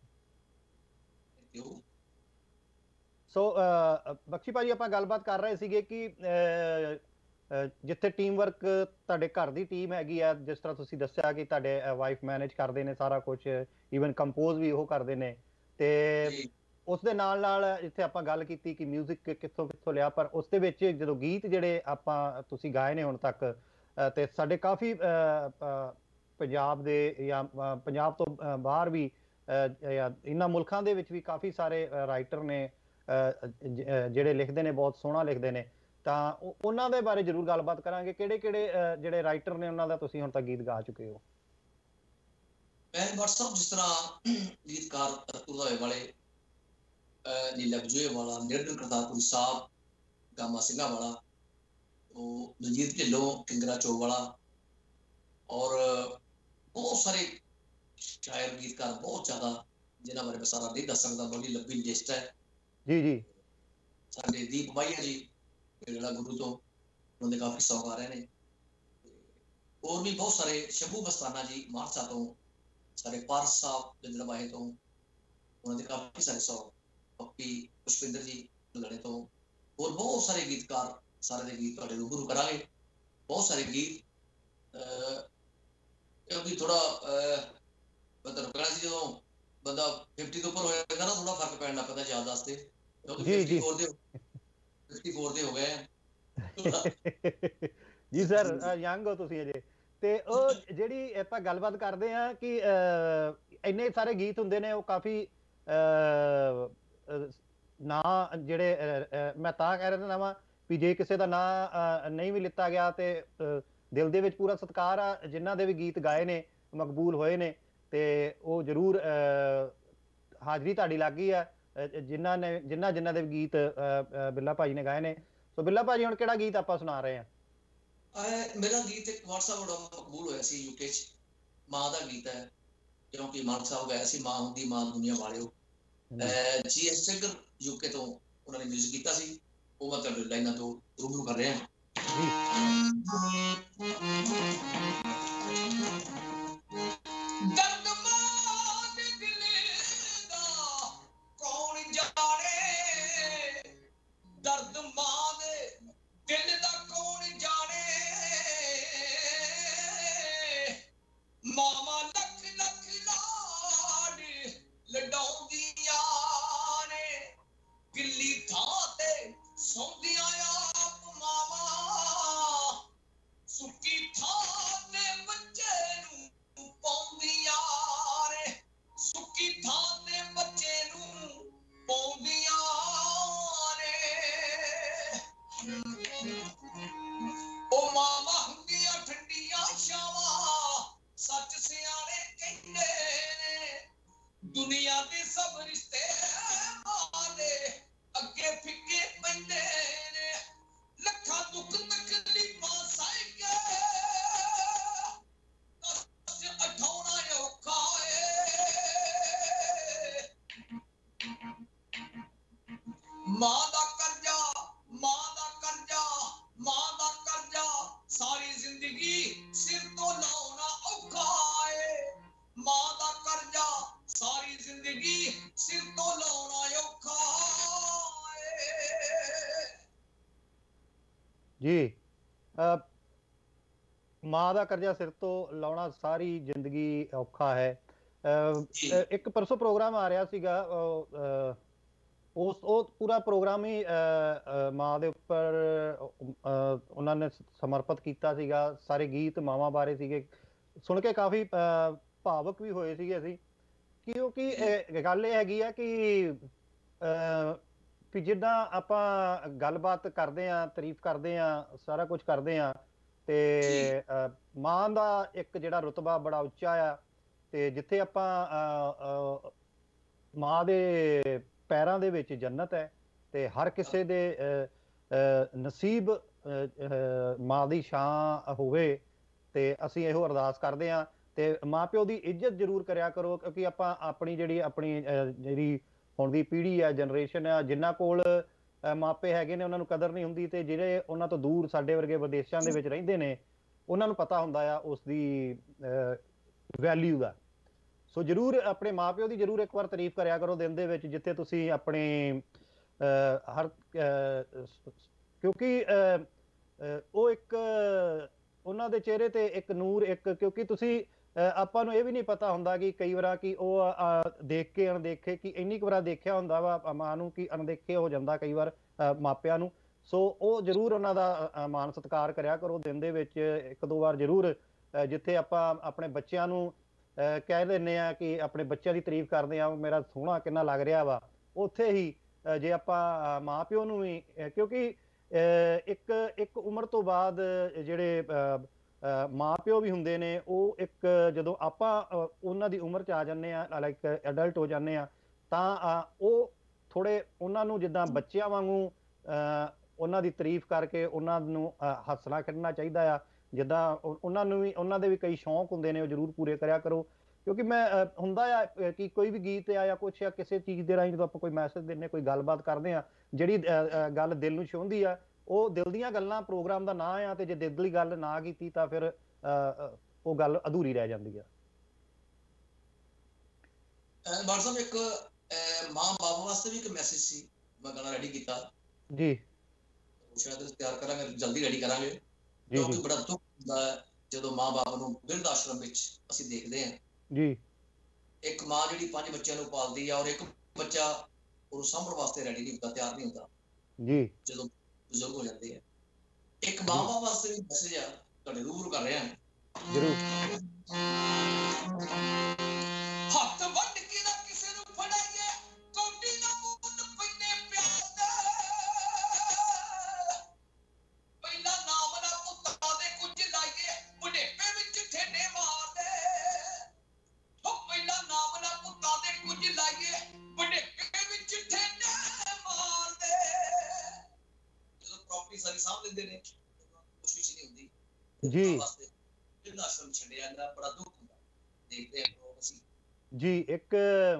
ਸੋ ਬਖਸ਼ੀ ਭਾਜੀ ਆਪਾਂ ਗੱਲਬਾਤ ਕਰ ਰਹੇ ਸੀਗੇ ਕਿ ਜਿੱਥੇ ਟੀਮ ਵਰਕ ਤੁਹਾਡੇ ਘਰ ਦੀ ਟੀਮ ਹੈਗੀ ਆ, ਜਿਸ ਤਰ੍ਹਾਂ ਤੁਸੀਂ ਦੱਸਿਆ ਕਿ ਤੁਹਾਡੇ ਵਾਈਫ ਮੈਨੇਜ ਕਰਦੇ ਨੇ ਸਾਰਾ ਕੁਝ, ਈਵਨ ਕੰਪੋਜ਼ ਵੀ ਉਹ ਕਰਦੇ ਨੇ, ਤੇ ਉਸ ਦੇ ਨਾਲ ਨਾਲ ਜਿੱਥੇ ਆਪਾਂ ਗੱਲ ਕੀਤੀ ਕਿ ਮਿਊਜ਼ਿਕ ਕਿੱਥੋਂ ਕਿੱਥੋਂ ਲਿਆ, ਪਰ ਉਸ ਦੇ ਵਿੱਚ ਜਦੋਂ ਗੀਤ ਜਿਹੜੇ ਆਪਾਂ ਤੁਸੀਂ ਗਾਏ ਨੇ ਹੁਣ ਤੱਕ, ਤੇ ਸਾਡੇ ਕਾਫੀ ਪੰਜਾਬ ਦੇ ਜਾਂ ਪੰਜਾਬ ਤੋਂ ਬਾਹਰ ਵੀ ਇਹਨਾਂ ਮੁਲਕਾਂ ਦੇ ਵਿੱਚ ਵੀ ਕਾਫੀ ਸਾਰੇ ਰਾਈਟਰ ਨੇ ਜਿਹੜੇ ਲਿਖਦੇ ਨੇ ਬਹੁਤ ਸੋਹਣਾ ਲਿਖਦੇ ਨੇ, ਤਾਂ ਉਹਨਾਂ ਦੇ ਬਾਰੇ ਜ਼ਰੂਰ ਗੱਲਬਾਤ ਕਰਾਂਗੇ। ਕਿਹੜੇ ਕਿਹੜੇ ਜਿਹੜੇ ਰਾਈਟਰ ਨੇ ਉਹਨਾਂ ਦਾ ਤੁਸੀਂ ਹੁਣ ਤੱਕ ਗੀਤ ਗਾ ਚੁੱਕੇ ਹੋ? ਮੈਂ WhatsApp ਜਿਸ ਤਰ੍ਹਾਂ ਗੀਤਕਾਰ ਤੁਰਦਾਵੇ ਵਾਲੇ, ਨੀਲਾ ਬਜੋਏ ਵਾਲਾ, ਨਿਰਗੁਣ ਕਰਤਾਰਪੁਰ ਸਾਹਿਬ, ਗਾਮਾ ਸਿੰਘਾਂ ਵਾਲਾ, ਉਹ ਦਲਜੀਤ ਢਿੱਲੋਂ, ਕਿੰਗਰਾ ਚੋਗ ਵਾਲਾ, ਔਰ ਬਹੁਤ ਸਾਰੇ ਸ਼ਾਇਰ ਗੀਤਕਾਰ ਬਹੁਤ ਜ਼ਿਆਦਾ, ਜਿਨ੍ਹਾਂ ਬਾਰੇ ਮੈਂ ਸਾਰਾ ਨਹੀਂ ਦੱਸ ਸਕਦਾ, ਬੜੀ ਲੰਬੀ ਲਿਸਟ ਹੈ। ਜੀ ਜੀ। ਸਾਡੇ ਦੀਪ ਬਾਈਆ ਜੀ ਜਿਹੜਾ ਗੁਰੂ ਤੋਂ, ਉਹਨਾਂ ਦੇ ਕਾਫੀ ਸੌਂਗ ਆ ਰਹੇ ਨੇ। ਹੋਰ ਵੀ ਬਹੁਤ ਸਾਰੇ, ਸ਼ੰਭੂ ਮਸਤਾਨਾ ਜੀ ਮਾਨਸਾ ਤੋਂ, ਸਾਡੇ ਪਾਰਸ ਸਾਹਿਬ ਜਿੰਦੜਬਾਹੇ ਤੋਂ, ਉਹਨਾਂ ਦੇ ਕਾਫੀ ਸਾਰੇ ਸੌਂਗ, ਪੱਪੀ ਪੁਸ਼ਪਿੰਦਰ ਜੀ ਲੁਧਿਆਣੇ ਤੋਂ, ਹੋਰ ਬਹੁਤ ਸਾਰੇ ਗੀਤਕਾਰ, ਸਾਰੇ ਦੇ ਗੀਤ ਤੁਹਾਡੇ ਰੂਬਰੂ ਕਰਾਂਗੇ। ਬਹੁਤ ਸਾਰੇ ਗੀਤ ਕਿਉਂਕਿ ਥੋੜਾ ਮੈਂ ਤੁਹਾਨੂੰ ਕਹਿਣਾ ਸੀ, ਜਦੋਂ ਬੰਦਾ ਫਿਫਟੀ ਤੋਂ ਉੱਪਰ ਹੋਏਗਾ ਨਾ, ਥੋੜਾ ਫਰਕ ਪੈਣ ਲੱਗ ਪੈਂਦਾ ਯਾਦ ਵਾਸਤੇ, ਕਿਉਂਕਿ ਫਿਫਟੀ ਫੋਰ ਦੇ ਫਿਫਟੀ ਫੋਰ ਦੇ ਹੋ ਗਏ ਜੀ ਸਰ, ਯੰਗ ਹੋ ਤੁਸੀਂ ਅਜੇ। ਤੇ ਉਹ ਜਿਹੜੀ ਆਪਾਂ ਗੱਲਬਾਤ ਕਰਦੇ ਹਾਂ ਕਿ ਇੰਨੇ ਸਾਰੇ ਗੀਤ ਹੁੰਦੇ ਨੇ, ਉਹ ਕਾਫੀ ਨਾਂ ਜਿਹੜੇ ਮੈਂ ਤਾਂ ਕਹਿ ਰਿਹਾ ਵਾਂ ਵੀ ਜੇ ਕਿਸੇ ਦਾ ਨਾਂ ਨਹੀਂ ਵੀ ਲਿੱਤਾ ਗਿਆ ਤੇ ਦਿਲ ਦੇ ਵਿੱਚ ਪੂਰਾ ਸਤਿਕਾਰ ਆ, ਜਿਨ੍ਹਾਂ ਦੇ ਵੀ ਗੀਤ ਗਾਏ ਨੇ, ਮਕਬੂਲ ਹੋਏ ਨੇ, ਤੇ ਉਹ ਜ਼ਰੂਰ ਹਾਜ਼ਰੀ ਤੁਹਾਡੀ ਲੱਗ ਗਈ ਆ, ਜਿਨ੍ਹਾਂ ਨੇ ਜਿਨ੍ਹਾਂ ਜਿਨ੍ਹਾਂ ਦੇ ਵੀ ਗੀਤ ਬਿੱਲਾ ਭਾਜੀ ਨੇ ਗਾਏ ਨੇ। ਸੋ ਬਿੱਲਾ ਭਾਜੀ, ਹੁਣ ਕਿਹੜਾ ਗੀਤ ਆਪਾਂ ਸੁਣਾ ਰਹੇ ਹਾਂ? ਮੇਰਾ ਗੀਤ ਇੱਕ WhatsApp ਬੜਾ ਮਕਬੂਲ ਹੋਇਆ ਸੀ ਯੂਕੇ 'ਚ, ਮਾਂ ਦਾ ਗੀਤ ਹੈ, ਕਿਉਂਕਿ ਮਾਨ ਸਾਹਿਬ ਗਾਇਆ ਸੀ, ਮਾਂ ਹੁੰਦੀ ਮਾਂ ਦੁਨੀਆ ਵਾਲਿਓ। ਜੀ ਐਸ ਸਿੰਗਰ ਯੂਕੇ ਤੋਂ ਉਹਨਾਂ ਨੇ ਮਿਊਜ਼ਿਕ ਕੀਤਾ ਸੀ, ਉਹ ਮੈਂ ਤੁਹਾਡੇ ਲਾਈਨਾਂ ਤੋਂ ਰੂਬਰੂ ਕਰ ਰਿਹਾ। ਦਰਦ ਮਾਂ ਦੇ ਦਿਲ ਦਾ ਕੌਣ ਜਾਣੇ, ਦਰਦ ਮਾਂ ਦੇ ਦਿਲ ਦਾ ਕੌਣ ਜਾਣੇ, ਮਾਵਾਂ ਲੱਖ ਲੱਖ ਲਾਡ ਲਡਾਉਂਦੀਆਂ ਨੇ, ਗਿੱਲੀ ਥਾਂ ਤੇ ਸੌਂਦੀਆਂ ਆਪ ਮਾਵਾਂ, ਸੁੱਕੀ ਥਾਂ ਤੇ ਬੱਚੇ ਨੂੰ ਪਾਉਂਦੀਆਂ ਨੇ, ਸੁੱਕੀ ਥਾਂ ਤੇ ਬੱਚੇ ਨੂੰ ਪਾਉਂਦੀਆਂ ਨੇ। ਉਹ ਮਾਵਾਂ ਹੁੰਦੀਆਂ ਠੰਡੀਆਂ ਛਾਵਾਂ, ਸੱਚ ਸਿਆਣੇ ਕਹਿੰਦੇ ਨੇ, ਦੁਨੀਆ ਦੇ ਸਭ ਰਿਸ਼ਤੇ ਮਾਂ ਦੇ ਅੱਗੇ ਫਿੱਕੇ ਪੈਂਦੇ ਨੇ, ਲੱਖਾਂ ਦੁੱਖ ਤਕਲੀਫਾਂ ਸਹਿ ਕੇ ਕਸ਼ਟ ਉਠਾਉਣਾ ਔਖਾ ਏ, ਮਾਂ ਦਾ ਕਰਜ਼ਾ, ਮਾਂ ਦਾ ਕਰਜ਼ਾ, ਮਾਂ ਦਾ ਕਰਜ਼ਾ, ਸਾਰੀ ਜ਼ਿੰਦਗੀ ਸਿਰ ਤੋਂ ਲਾਉਣਾ ਔਖਾ ਏ, ਮਾਂ ਦਾ ਕਰਜ਼ਾ, ਸਾਰੀ ਜ਼ਿੰਦਗੀ ਸਿਰ ਤੋਂ ਲਾਉਣਾ ਔਖਾ ਏ। ਜੀ, ਮਾਂ ਦਾ ਕਰਜ਼ਾ ਸਿਰ ਤੋਂ ਲਾਉਣਾ ਸਾਰੀ ਜ਼ਿੰਦਗੀ ਔਖਾ ਹੈ। ਇੱਕ ਪਰਸੋਂ ਪ੍ਰੋਗਰਾਮ ਆ ਰਿਹਾ ਸੀਗਾ, ਉਸ ਉਹ ਪੂਰਾ ਪ੍ਰੋਗਰਾਮ ਹੀ ਮਾਂ ਦੇ ਉੱਪਰ ਉਹਨਾਂ ਨੇ ਸਮਰਪਿਤ ਕੀਤਾ ਸੀਗਾ। ਸਾਰੇ ਗੀਤ ਮਾਵਾਂ ਬਾਰੇ ਸੀਗੇ, ਸੁਣ ਕੇ ਕਾਫੀ ਭਾਵੁਕ ਵੀ ਹੋਏ ਸੀਗੇ ਅਸੀਂ, ਕਿਉਂਕਿ ਗੱਲ ਇਹ ਹੈਗੀ ਆ ਕਿ ਵੀ ਜਿੱਦਾਂ ਆਪਾਂ ਗੱਲਬਾਤ ਕਰਦੇ ਹਾਂ, ਤਾਰੀਫ ਕਰਦੇ ਹਾਂ, ਸਾਰਾ ਕੁਝ ਕਰਦੇ ਹਾਂ, ਤੇ ਮਾਂ ਦਾ ਇੱਕ ਜਿਹੜਾ ਰੁਤਬਾ ਬੜਾ ਉੱਚਾ ਆ, ਤੇ ਜਿੱਥੇ ਆਪਾਂ ਮਾਂ ਦੇ ਪੈਰਾਂ ਦੇ ਵਿੱਚ ਜੰਨਤ ਹੈ, ਤੇ ਹਰ ਕਿਸੇ ਦੇ ਨਸੀਬ ਮਾਂ ਦੀ ਛਾਂ ਹੋਵੇ, ਤੇ ਅਸੀਂ ਇਹੋ ਅਰਦਾਸ ਕਰਦੇ ਹਾਂ। ਤੇ ਮਾਂ ਪਿਓ ਦੀ ਇੱਜ਼ਤ ਜ਼ਰੂਰ ਕਰਿਆ ਕਰੋ, ਕਿਉਂਕਿ ਆਪਾਂ ਆਪਣੀ ਜਿਹੜੀ ਆਪਣੀ ਜਿਹੜੀ ਹੁਣ ਦੀ ਪੀੜ੍ਹੀ ਹੈ, ਜਨਰੇਸ਼ਨ ਆ, ਜਿਨ੍ਹਾਂ ਕੋਲ ਮਾਪੇ ਹੈਗੇ ਨੇ, ਉਹਨਾਂ ਨੂੰ ਕਦਰ ਨਹੀਂ ਹੁੰਦੀ, ਤੇ ਜਿਹੜੇ ਉਹਨਾਂ ਤੋਂ ਦੂਰ ਸਾਡੇ ਵਰਗੇ ਵਿਦੇਸ਼ਾਂ ਦੇ ਵਿੱਚ ਰਹਿੰਦੇ ਨੇ, ਉਹਨਾਂ ਨੂੰ ਪਤਾ ਹੁੰਦਾ ਆ ਉਸ ਦੀ ਵੈਲਿਊ ਦਾ। ਸੋ ਜ਼ਰੂਰ ਆਪਣੇ ਮਾਂ ਪਿਓ ਦੀ ਜ਼ਰੂਰ ਇੱਕ ਵਾਰ ਤਾਰੀਫ ਕਰਿਆ ਕਰੋ ਦਿਨ ਦੇ ਵਿੱਚ, ਜਿੱਥੇ ਤੁਸੀਂ ਆਪਣੇ ਹਰ ਕਿਉਂਕਿ ਉਹ ਇੱਕ ਉਹਨਾਂ ਦੇ ਚਿਹਰੇ ਤੇ ਇੱਕ ਨੂਰ, ਇੱਕ ਕਿਉਂਕਿ ਤੁਸੀਂ ਆਪਾਂ ਨੂੰ ਇਹ ਵੀ ਨਹੀਂ ਪਤਾ ਹੁੰਦਾ ਕਿ ਕਈ ਵਾਰ ਕਿ ਉਹ ਦੇਖ ਕੇ ਅਣਦੇਖੇ, ਕਿ ਇੰਨੀ ਕੁ ਵਾਰ ਦੇਖਿਆ ਹੁੰਦਾ ਵਾ ਮਾਂ ਨੂੰ ਕਿ ਅਣਦੇਖੇ ਹੋ ਜਾਂਦਾ ਕਈ ਵਾਰ ਮਾਪਿਆਂ ਨੂੰ। ਸੋ ਉਹ ਜ਼ਰੂਰ ਉਹਨਾਂ ਦਾ ਮਾਣ ਸਤਿਕਾਰ ਕਰਿਆ ਕਰੋ ਦਿਨ ਦੇ ਵਿੱਚ ਇੱਕ ਦੋ ਵਾਰ ਜ਼ਰੂਰ, ਜਿੱਥੇ ਆਪਾਂ ਆਪਣੇ ਬੱਚਿਆਂ ਨੂੰ ਕਹਿ ਦਿੰਦੇ ਹਾਂ ਕਿ ਆਪਣੇ ਬੱਚਿਆਂ ਦੀ ਤਾਰੀਫ ਕਰਦੇ ਹਾਂ, ਮੇਰਾ ਸੋਹਣਾ ਕਿੰਨਾ ਲੱਗ ਰਿਹਾ ਵਾ, ਉੱਥੇ ਹੀ ਅ, ਜੇ ਆਪਾਂ ਮਾਂ ਪਿਓ ਨੂੰ ਵੀ ਅ, ਕਿਉਂਕਿ ਅ, ਇੱਕ ਇੱਕ ਉਮਰ ਤੋਂ ਬਾਅਦ ਜਿਹੜੇ ਅ, ਅ, ਮਾਂ ਪਿਓ ਵੀ ਹੁੰਦੇ ਨੇ ਉਹ ਇੱਕ ਜਦੋਂ ਆਪਾਂ ਅ, ਉਹਨਾਂ ਦੀ ਉਮਰ 'ਚ ਆ ਜਾਂਦੇ ਆ ਲਾਈਕ ਐਡਲਟ ਹੋ ਜਾਂਦੇ ਆ ਤਾਂ ਅ, ਉਹ ਥੋੜੇ ਉਹਨਾਂ ਨੂੰ ਜਿੱਦਾਂ ਬੱਚਿਆਂ ਵਾਂਗੂ ਅ, ਉਹਨਾਂ ਦੀ ਤਾਰੀਫ ਕਰਕੇ ਉਹਨਾਂ ਨੂੰ ਅ, ਹੱਸਣਾ ਖੇਡਣਾ ਚਾਹੀਦਾ ਆ ਜਿੱਦਾਂ ਉਹ- ਉਹਨਾਂ ਨੂੰ ਵੀ ਉਹਨਾਂ ਦੇ ਵੀ ਕਈ ਸ਼ੌਂਕ ਹੁੰਦੇ ਨੇ ਉਹ ਜ਼ਰੂਰ ਪੂਰੇ ਕਰਿਆ ਕਰੋ ਕਿਉਂਕਿ ਮੈਂ ਅ, ਹੁੰਦਾ ਆ ਅ, ਕਿ ਕੋਈ ਵੀ ਗੀਤ ਆ ਜਾਂ ਕੁਛ ਆ ਕਿਸੇ ਚੀਜ਼ ਦੇ ਰਾਹੀਂ ਜਦੋਂ ਆਪਾਂ ਕੋਈ ਮੈਸੇਜ ਦਿੰਦੇ ਕੋਈ ਗੱਲਬਾਤ ਕਰਦੇ ਆ ਜਿਹੜੀ ਅ, ਅ, ਗੱਲ ਦਿਲ ਨੂੰ ਛੂਹੰਦੀ ਆ ਉਹ ਦਿਲ ਦੀਆਂ ਗੱਲਾਂ ਪ੍ਰੋਗਰਾਮ ਦਾ ਨਾਂ ਆ ਤੇ ਜੇ ਦਿਲ ਦੀ ਗੱਲ ਨਾ ਕੀਤੀ ਤਾਂ ਫਿਰ ਅ, ਅ, ਉਹ ਗੱਲ ਅਧੂਰੀ ਰਹਿ ਜਾਂਦੀ ਆ ਬਾਰ ਸਾਹਿਬ ਇੱਕ ਅਹ, ਮਾਂ ਬਾਪ ਵਾਸਤੇ ਵੀ ਇੱਕ ਮੈਸੇਜ ਸੀ, ਮੈਂ ਗਾਣਾ ਰੈਡੀ ਕੀਤਾ, ਜੀ ਉਹ ਸ਼ਾਇਦ ਅਸੀਂ ਤਿਆਰ ਕਰਾਂਗੇ, ਜਲਦੀ ਰੈਡੀ ਕਰਾਂਗੇ, ਜੀ ਕਿਉਂਕਿ ਜੀ ਬੜਾ ਦੁੱਖ ਹੁੰਦਾ ਹੈ ਜਦੋਂ ਮਾਂ ਬਾਪ ਨੂੰ ਬਿਰਧ ਆਸ਼ਰਮ ਵਿੱਚ ਅਸੀਂ ਦੇਖਦੇ ਹਾਂ। ਜੀ ਇੱਕ ਮਾਂ ਜਿਹੜੀ ਪੰਜ ਬੱਚਿਆਂ ਨੂੰ ਪਾਲਦੀ ਆ ਔਰ ਇੱਕ ਬੱਚਾ ਉਹਨੂੰ ਸਾਂਭਣ ਵਾਸਤੇ ਰੈਡੀ ਨਹੀਂ ਹੁੰਦਾ, ਤਿਆਰ ਨਹੀਂ ਹੁੰਦਾ ਜੀ ਜਦੋਂ ਬਜ਼ੁਰਗ ਹੋ ਜਾਂਦੇ ਆ। ਇੱਕ ਮਾਂ ਜੀ ਬਾਪ ਵਾਸਤੇ ਵੀ ਮੈਸੇਜ ਆ, ਤੁਹਾਡੇ ਰੂਬਰੂ ਕਰ ਰਿਹਾ ਜ਼ਰੂਰ ਹੱਥ ਵੱਢ ਕੇ ਨਾ ਕਿਸੇ ਨੂੰ ਫੜਾਈਏ, ਕੌਡੀ ਨਾ ਮੁੱਲ ਪੈਨੇ ਪਿਆਰ ਦਾ, ਪਹਿਲਾ ਨਾਮ ਨਾ ਪੁੱਤਾਂ ਦੇ ਕੁਝ ਲਾਈਏ, ਬੁਢੇਪੇ ਵਿੱਚ ਠੇਡੇ ਮਾਰਦੇ, ਉਹ ਪਹਿਲਾ ਨਾਮ ਨਾ ਪੁੱਤਾਂ ਦੇ ਕੁਝ ਲਾਈਏ, ਬੁਢੇਪੇ ਵਿੱਚ ਠੇਡੇ ਮਾਰਦੇ। ਜਦੋਂ ਪ੍ਰੋਪਰਟੀ ਸਾਰੀ ਸਾਂਭ ਲੈਂਦੇ ਨੇ ਕੁਛ ਵੀ ਨਹੀਂ ਹੁੰਦੀ ਜੀ ਬਿਰਧ ਆਸ਼ਰਮ ਛੱਡਿਆ ਜਾਂਦਾ, ਬੜਾ ਦੁੱਖ ਹੁੰਦਾ ਦੇਖਦੇ ਆ ਲੋਕ ਅਸੀਂ। ਜੀ ਇੱਕ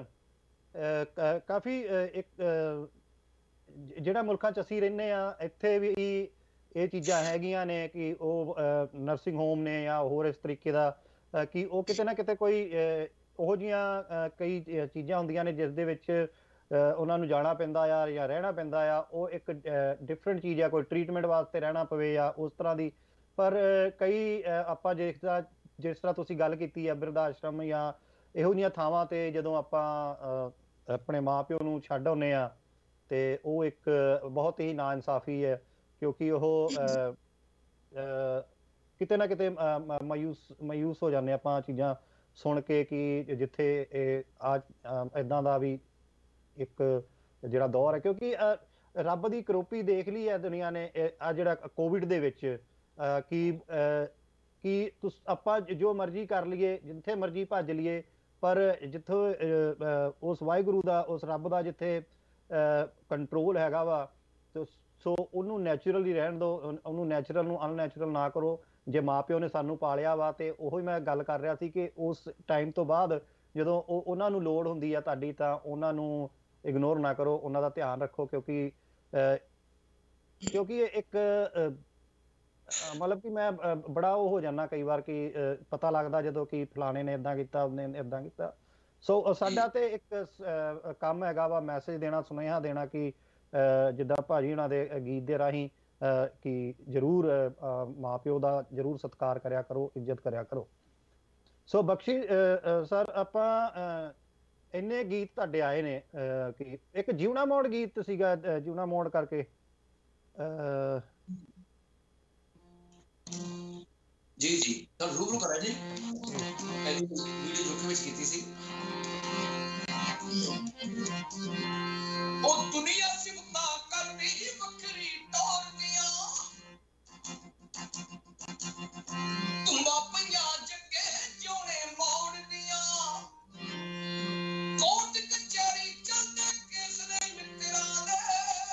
ਅ, ਕ- ਕਾਫੀ ਅ, ਇੱਕ ਅ, ਜ- ਜਿਹੜਾ ਮੁਲਕਾਂ 'ਚ ਅਸੀਂ ਰਹਿੰਦੇ ਆ ਇੱਥੇ ਵੀ ਇਹ ਚੀਜ਼ਾਂ ਹੈਗੀਆਂ ਨੇ ਕਿ ਉਹ ਨਰਸਿੰਗ ਹੋਮ ਨੇ ਜਾਂ ਹੋਰ ਇਸ ਤਰੀਕੇ ਦਾ ਅ, ਕਿ ਉਹ ਕਿਤੇ ਨਾ ਕਿਤੇ ਕੋਈ ਅ, ਉਹੋ ਜਿਹੀਆਂ ਅ, ਕਈ ਅ, ਚੀਜ਼ਾਂ ਹੁੰਦੀਆਂ ਨੇ ਜਿਸ ਦੇ ਵਿੱਚ ਅ, ਉਹਨਾਂ ਨੂੰ ਜਾਣਾ ਪੈਂਦਾ ਆ ਜਾਂ ਰਹਿਣਾ ਪੈਂਦਾ ਆ ਉਹ ਇੱਕ ਡਿਫਰੈਂਟ ਚੀਜ਼ ਆ ਕੋਈ ਟਰੀਟਮੈਂਟ ਵਾਸਤੇ ਰਹਿਣਾ ਪਵੇ ਜਾਂ ਉਸ ਤਰ੍ਹਾਂ ਦੀ ਪਰ ਅ, ਕਈ ਅ, ਆਪਾਂ ਜਿਸ ਤਰ੍ਹਾਂ ਜਿਸ ਤਰ੍ਹਾਂ ਤੁਸੀਂ ਗੱਲ ਕੀਤੀ ਆ ਬਿਰਧ ਆਸ਼ਰਮ ਜਾਂ ਇਹੋ ਜਿਹੀਆਂ ਥਾਵਾਂ ਤੇ ਜਦੋਂ ਆਪਾਂ ਅ, ਆਪਣੇ ਮਾਪਿਓ ਨੂੰ ਛੱਡ ਆਉਂਦੇ ਆ ਤੇ ਉਹ ਇੱਕ ਬਹੁਤ ਹੀ ਨਾਇਨਸਾਫੀ ਹੈ ਕਿਉਂਕਿ ਉਹ ਅ, ਅ, ਕਿਤੇ ਨਾ ਕਿਤੇ ਅ, ਮ- ਮਾਯੂਸ ਮਾਯੂਸ ਹੋ ਜਾਂਦੇ ਆਪਾਂ ਚੀਜ਼ਾਂ ਸੁਣ ਕੇ ਕਿ ਜਿੱਥੇ ਇਹ ਆ ਇਦਾਂ ਦਾ ਵੀ ਇੱਕ ਜਿਹੜਾ ਦੌਰ ਹੈ ਕਿਉਂਕਿ ਅ, ਰੱਬ ਦੀ ਕਰੋਪੀ ਦੇਖ ਲਈ ਹੈ ਦੁਨੀਆ ਨੇ ਆ ਜਿਹੜਾ ਕੋਵਿਡ ਦੇ ਵਿੱਚ ਅ, ਕਿ ਅ, ਕਿ ਤੁਸ ਆਪਾਂ ਜੋ ਮਰਜ਼ੀ ਕਰ ਲਈਏ ਜਿੱਥੇ ਮਰਜ਼ੀ ਭੱਜ ਲਈਏ ਪਰ ਜਿੱਥੋਂ ਅ, ਅ, ਉਸ ਵਾਹਿਗੁਰੂ ਦਾ ਉਸ ਰੱਬ ਦਾ ਜਿੱਥੇ ਕੰਟਰੋਲ ਹੈਗਾ ਵਾ ਤੇ ਸੋ ਉਹਨੂੰ ਨੈਚੁਰਲੀ ਰਹਿਣ ਦਿਓ ਉਹਨ- ਉਹਨੂੰ ਨੈਚੁਰਲ ਨੂੰ ਅਨਨੈਚੁਰਲ ਨਾ ਕਰੋ ਜੇ ਮਾਪਿਓ ਨੇ ਸਾਨੂੰ ਪਾਲਿਆ ਵਾ ਤੇ ਉਹੀ ਮੈਂ ਗੱਲ ਕਰ ਰਿਹਾ ਸੀ ਕਿ ਉਸ ਟਾਈਮ ਤੋਂ ਬਾਅਦ ਜਦੋਂ ਉਹ ਉਹਨਾਂ ਨੂੰ ਲੋੜ ਹੁੰਦੀ ਆ ਤੁਹਾਡੀ ਤਾਂ ਉਹਨਾਂ ਨੂੰ ਇਗਨੋਰ ਨਾ ਕਰੋ ਉਹਨਾਂ ਦਾ ਧਿਆਨ ਰੱਖੋ ਕਿਉਂਕਿ ਅ, ਕਿਉਂਕਿ ਇਹ ਇੱਕ ਅ, ਅ, ਮਤਲਬ ਕਿ ਮੈਂ ਅ, ਬੜਾ ਉਹ ਹੋ ਜਾਂਦਾ ਕਈ ਵਾਰ ਕਿ ਅ, ਪਤਾ ਲੱਗਦਾ ਜਦੋਂ ਕਿ ਫਲਾਣੇ ਨੇ ਇਦਾਂ ਕੀਤਾ ਉਹਨੇ ਇਦਾਂ ਕੀਤਾ ਸੋ ਅ, ਸਾਡਾ ਤੇ ਇੱਕ ਅ, ਕੰਮ ਹੈਗਾ ਵਾ ਮੈਸੇਜ ਦੇਣਾ ਸੁਨੇਹਾ ਦੇਣਾ ਕਿ ਅ, ਜਿੱਦਾਂ ਭਾਜੀ ਉਹਨਾਂ ਦੇ ਗੀਤ ਦੇ ਰਾਹੀਂ ਅ, ਕਿ ਜ਼ਰੂਰ ਮਾਂ ਪਿਓ ਦਾ ਜ਼ਰੂਰ ਸਤਿਕਾਰ ਕਰਿਆ ਕਰੋ ਇੱਜ਼ਤ ਕਰਿਆ ਕਰੋ ਸੋ ਬਖਸ਼ੀ ਸਰ ਆਪਾਂ ਅ, ਇੰਨੇ ਗੀਤ ਤੁਹਾਡੇ ਆਏ ਨੇ ਅ, ਕਿ ਇੱਕ ਜਿਉਣਾ ਮੋੜ ਗੀਤ ਸੀਗਾ ਅ, ਜਿਉਣਾ ਮੋੜ ਕਰਕੇ ਅ, ਜੀ ਜੀ ਤਾਂ ਰੂਬਰੂ ਕਰਾਂ ਜੀ, ਜੀ ਮੈਂ ਵੀਡੀਓ ਜੋ ਵਿੱਚ ਕੀਤੀ ਸੀ। ਉਹ ਦੁਨੀਆ ਸਿਫਤਾਂ ਕਰਦੀ ਵੱਖਰੀ ਤੌਰ ਦੀਆਂ, ਤੁੰਬਾ ਪਈਆਂ ਜੱਗੇ ਜਿਉਣੇ ਮੋੜ ਦੀਆਂ, ਕੋਰਟ ਕਚਹਿਰੀ ਚੱਲਦੇ ਕੇਸ ਨੇ ਮਿੱਤਰਾਂ ਦੇ,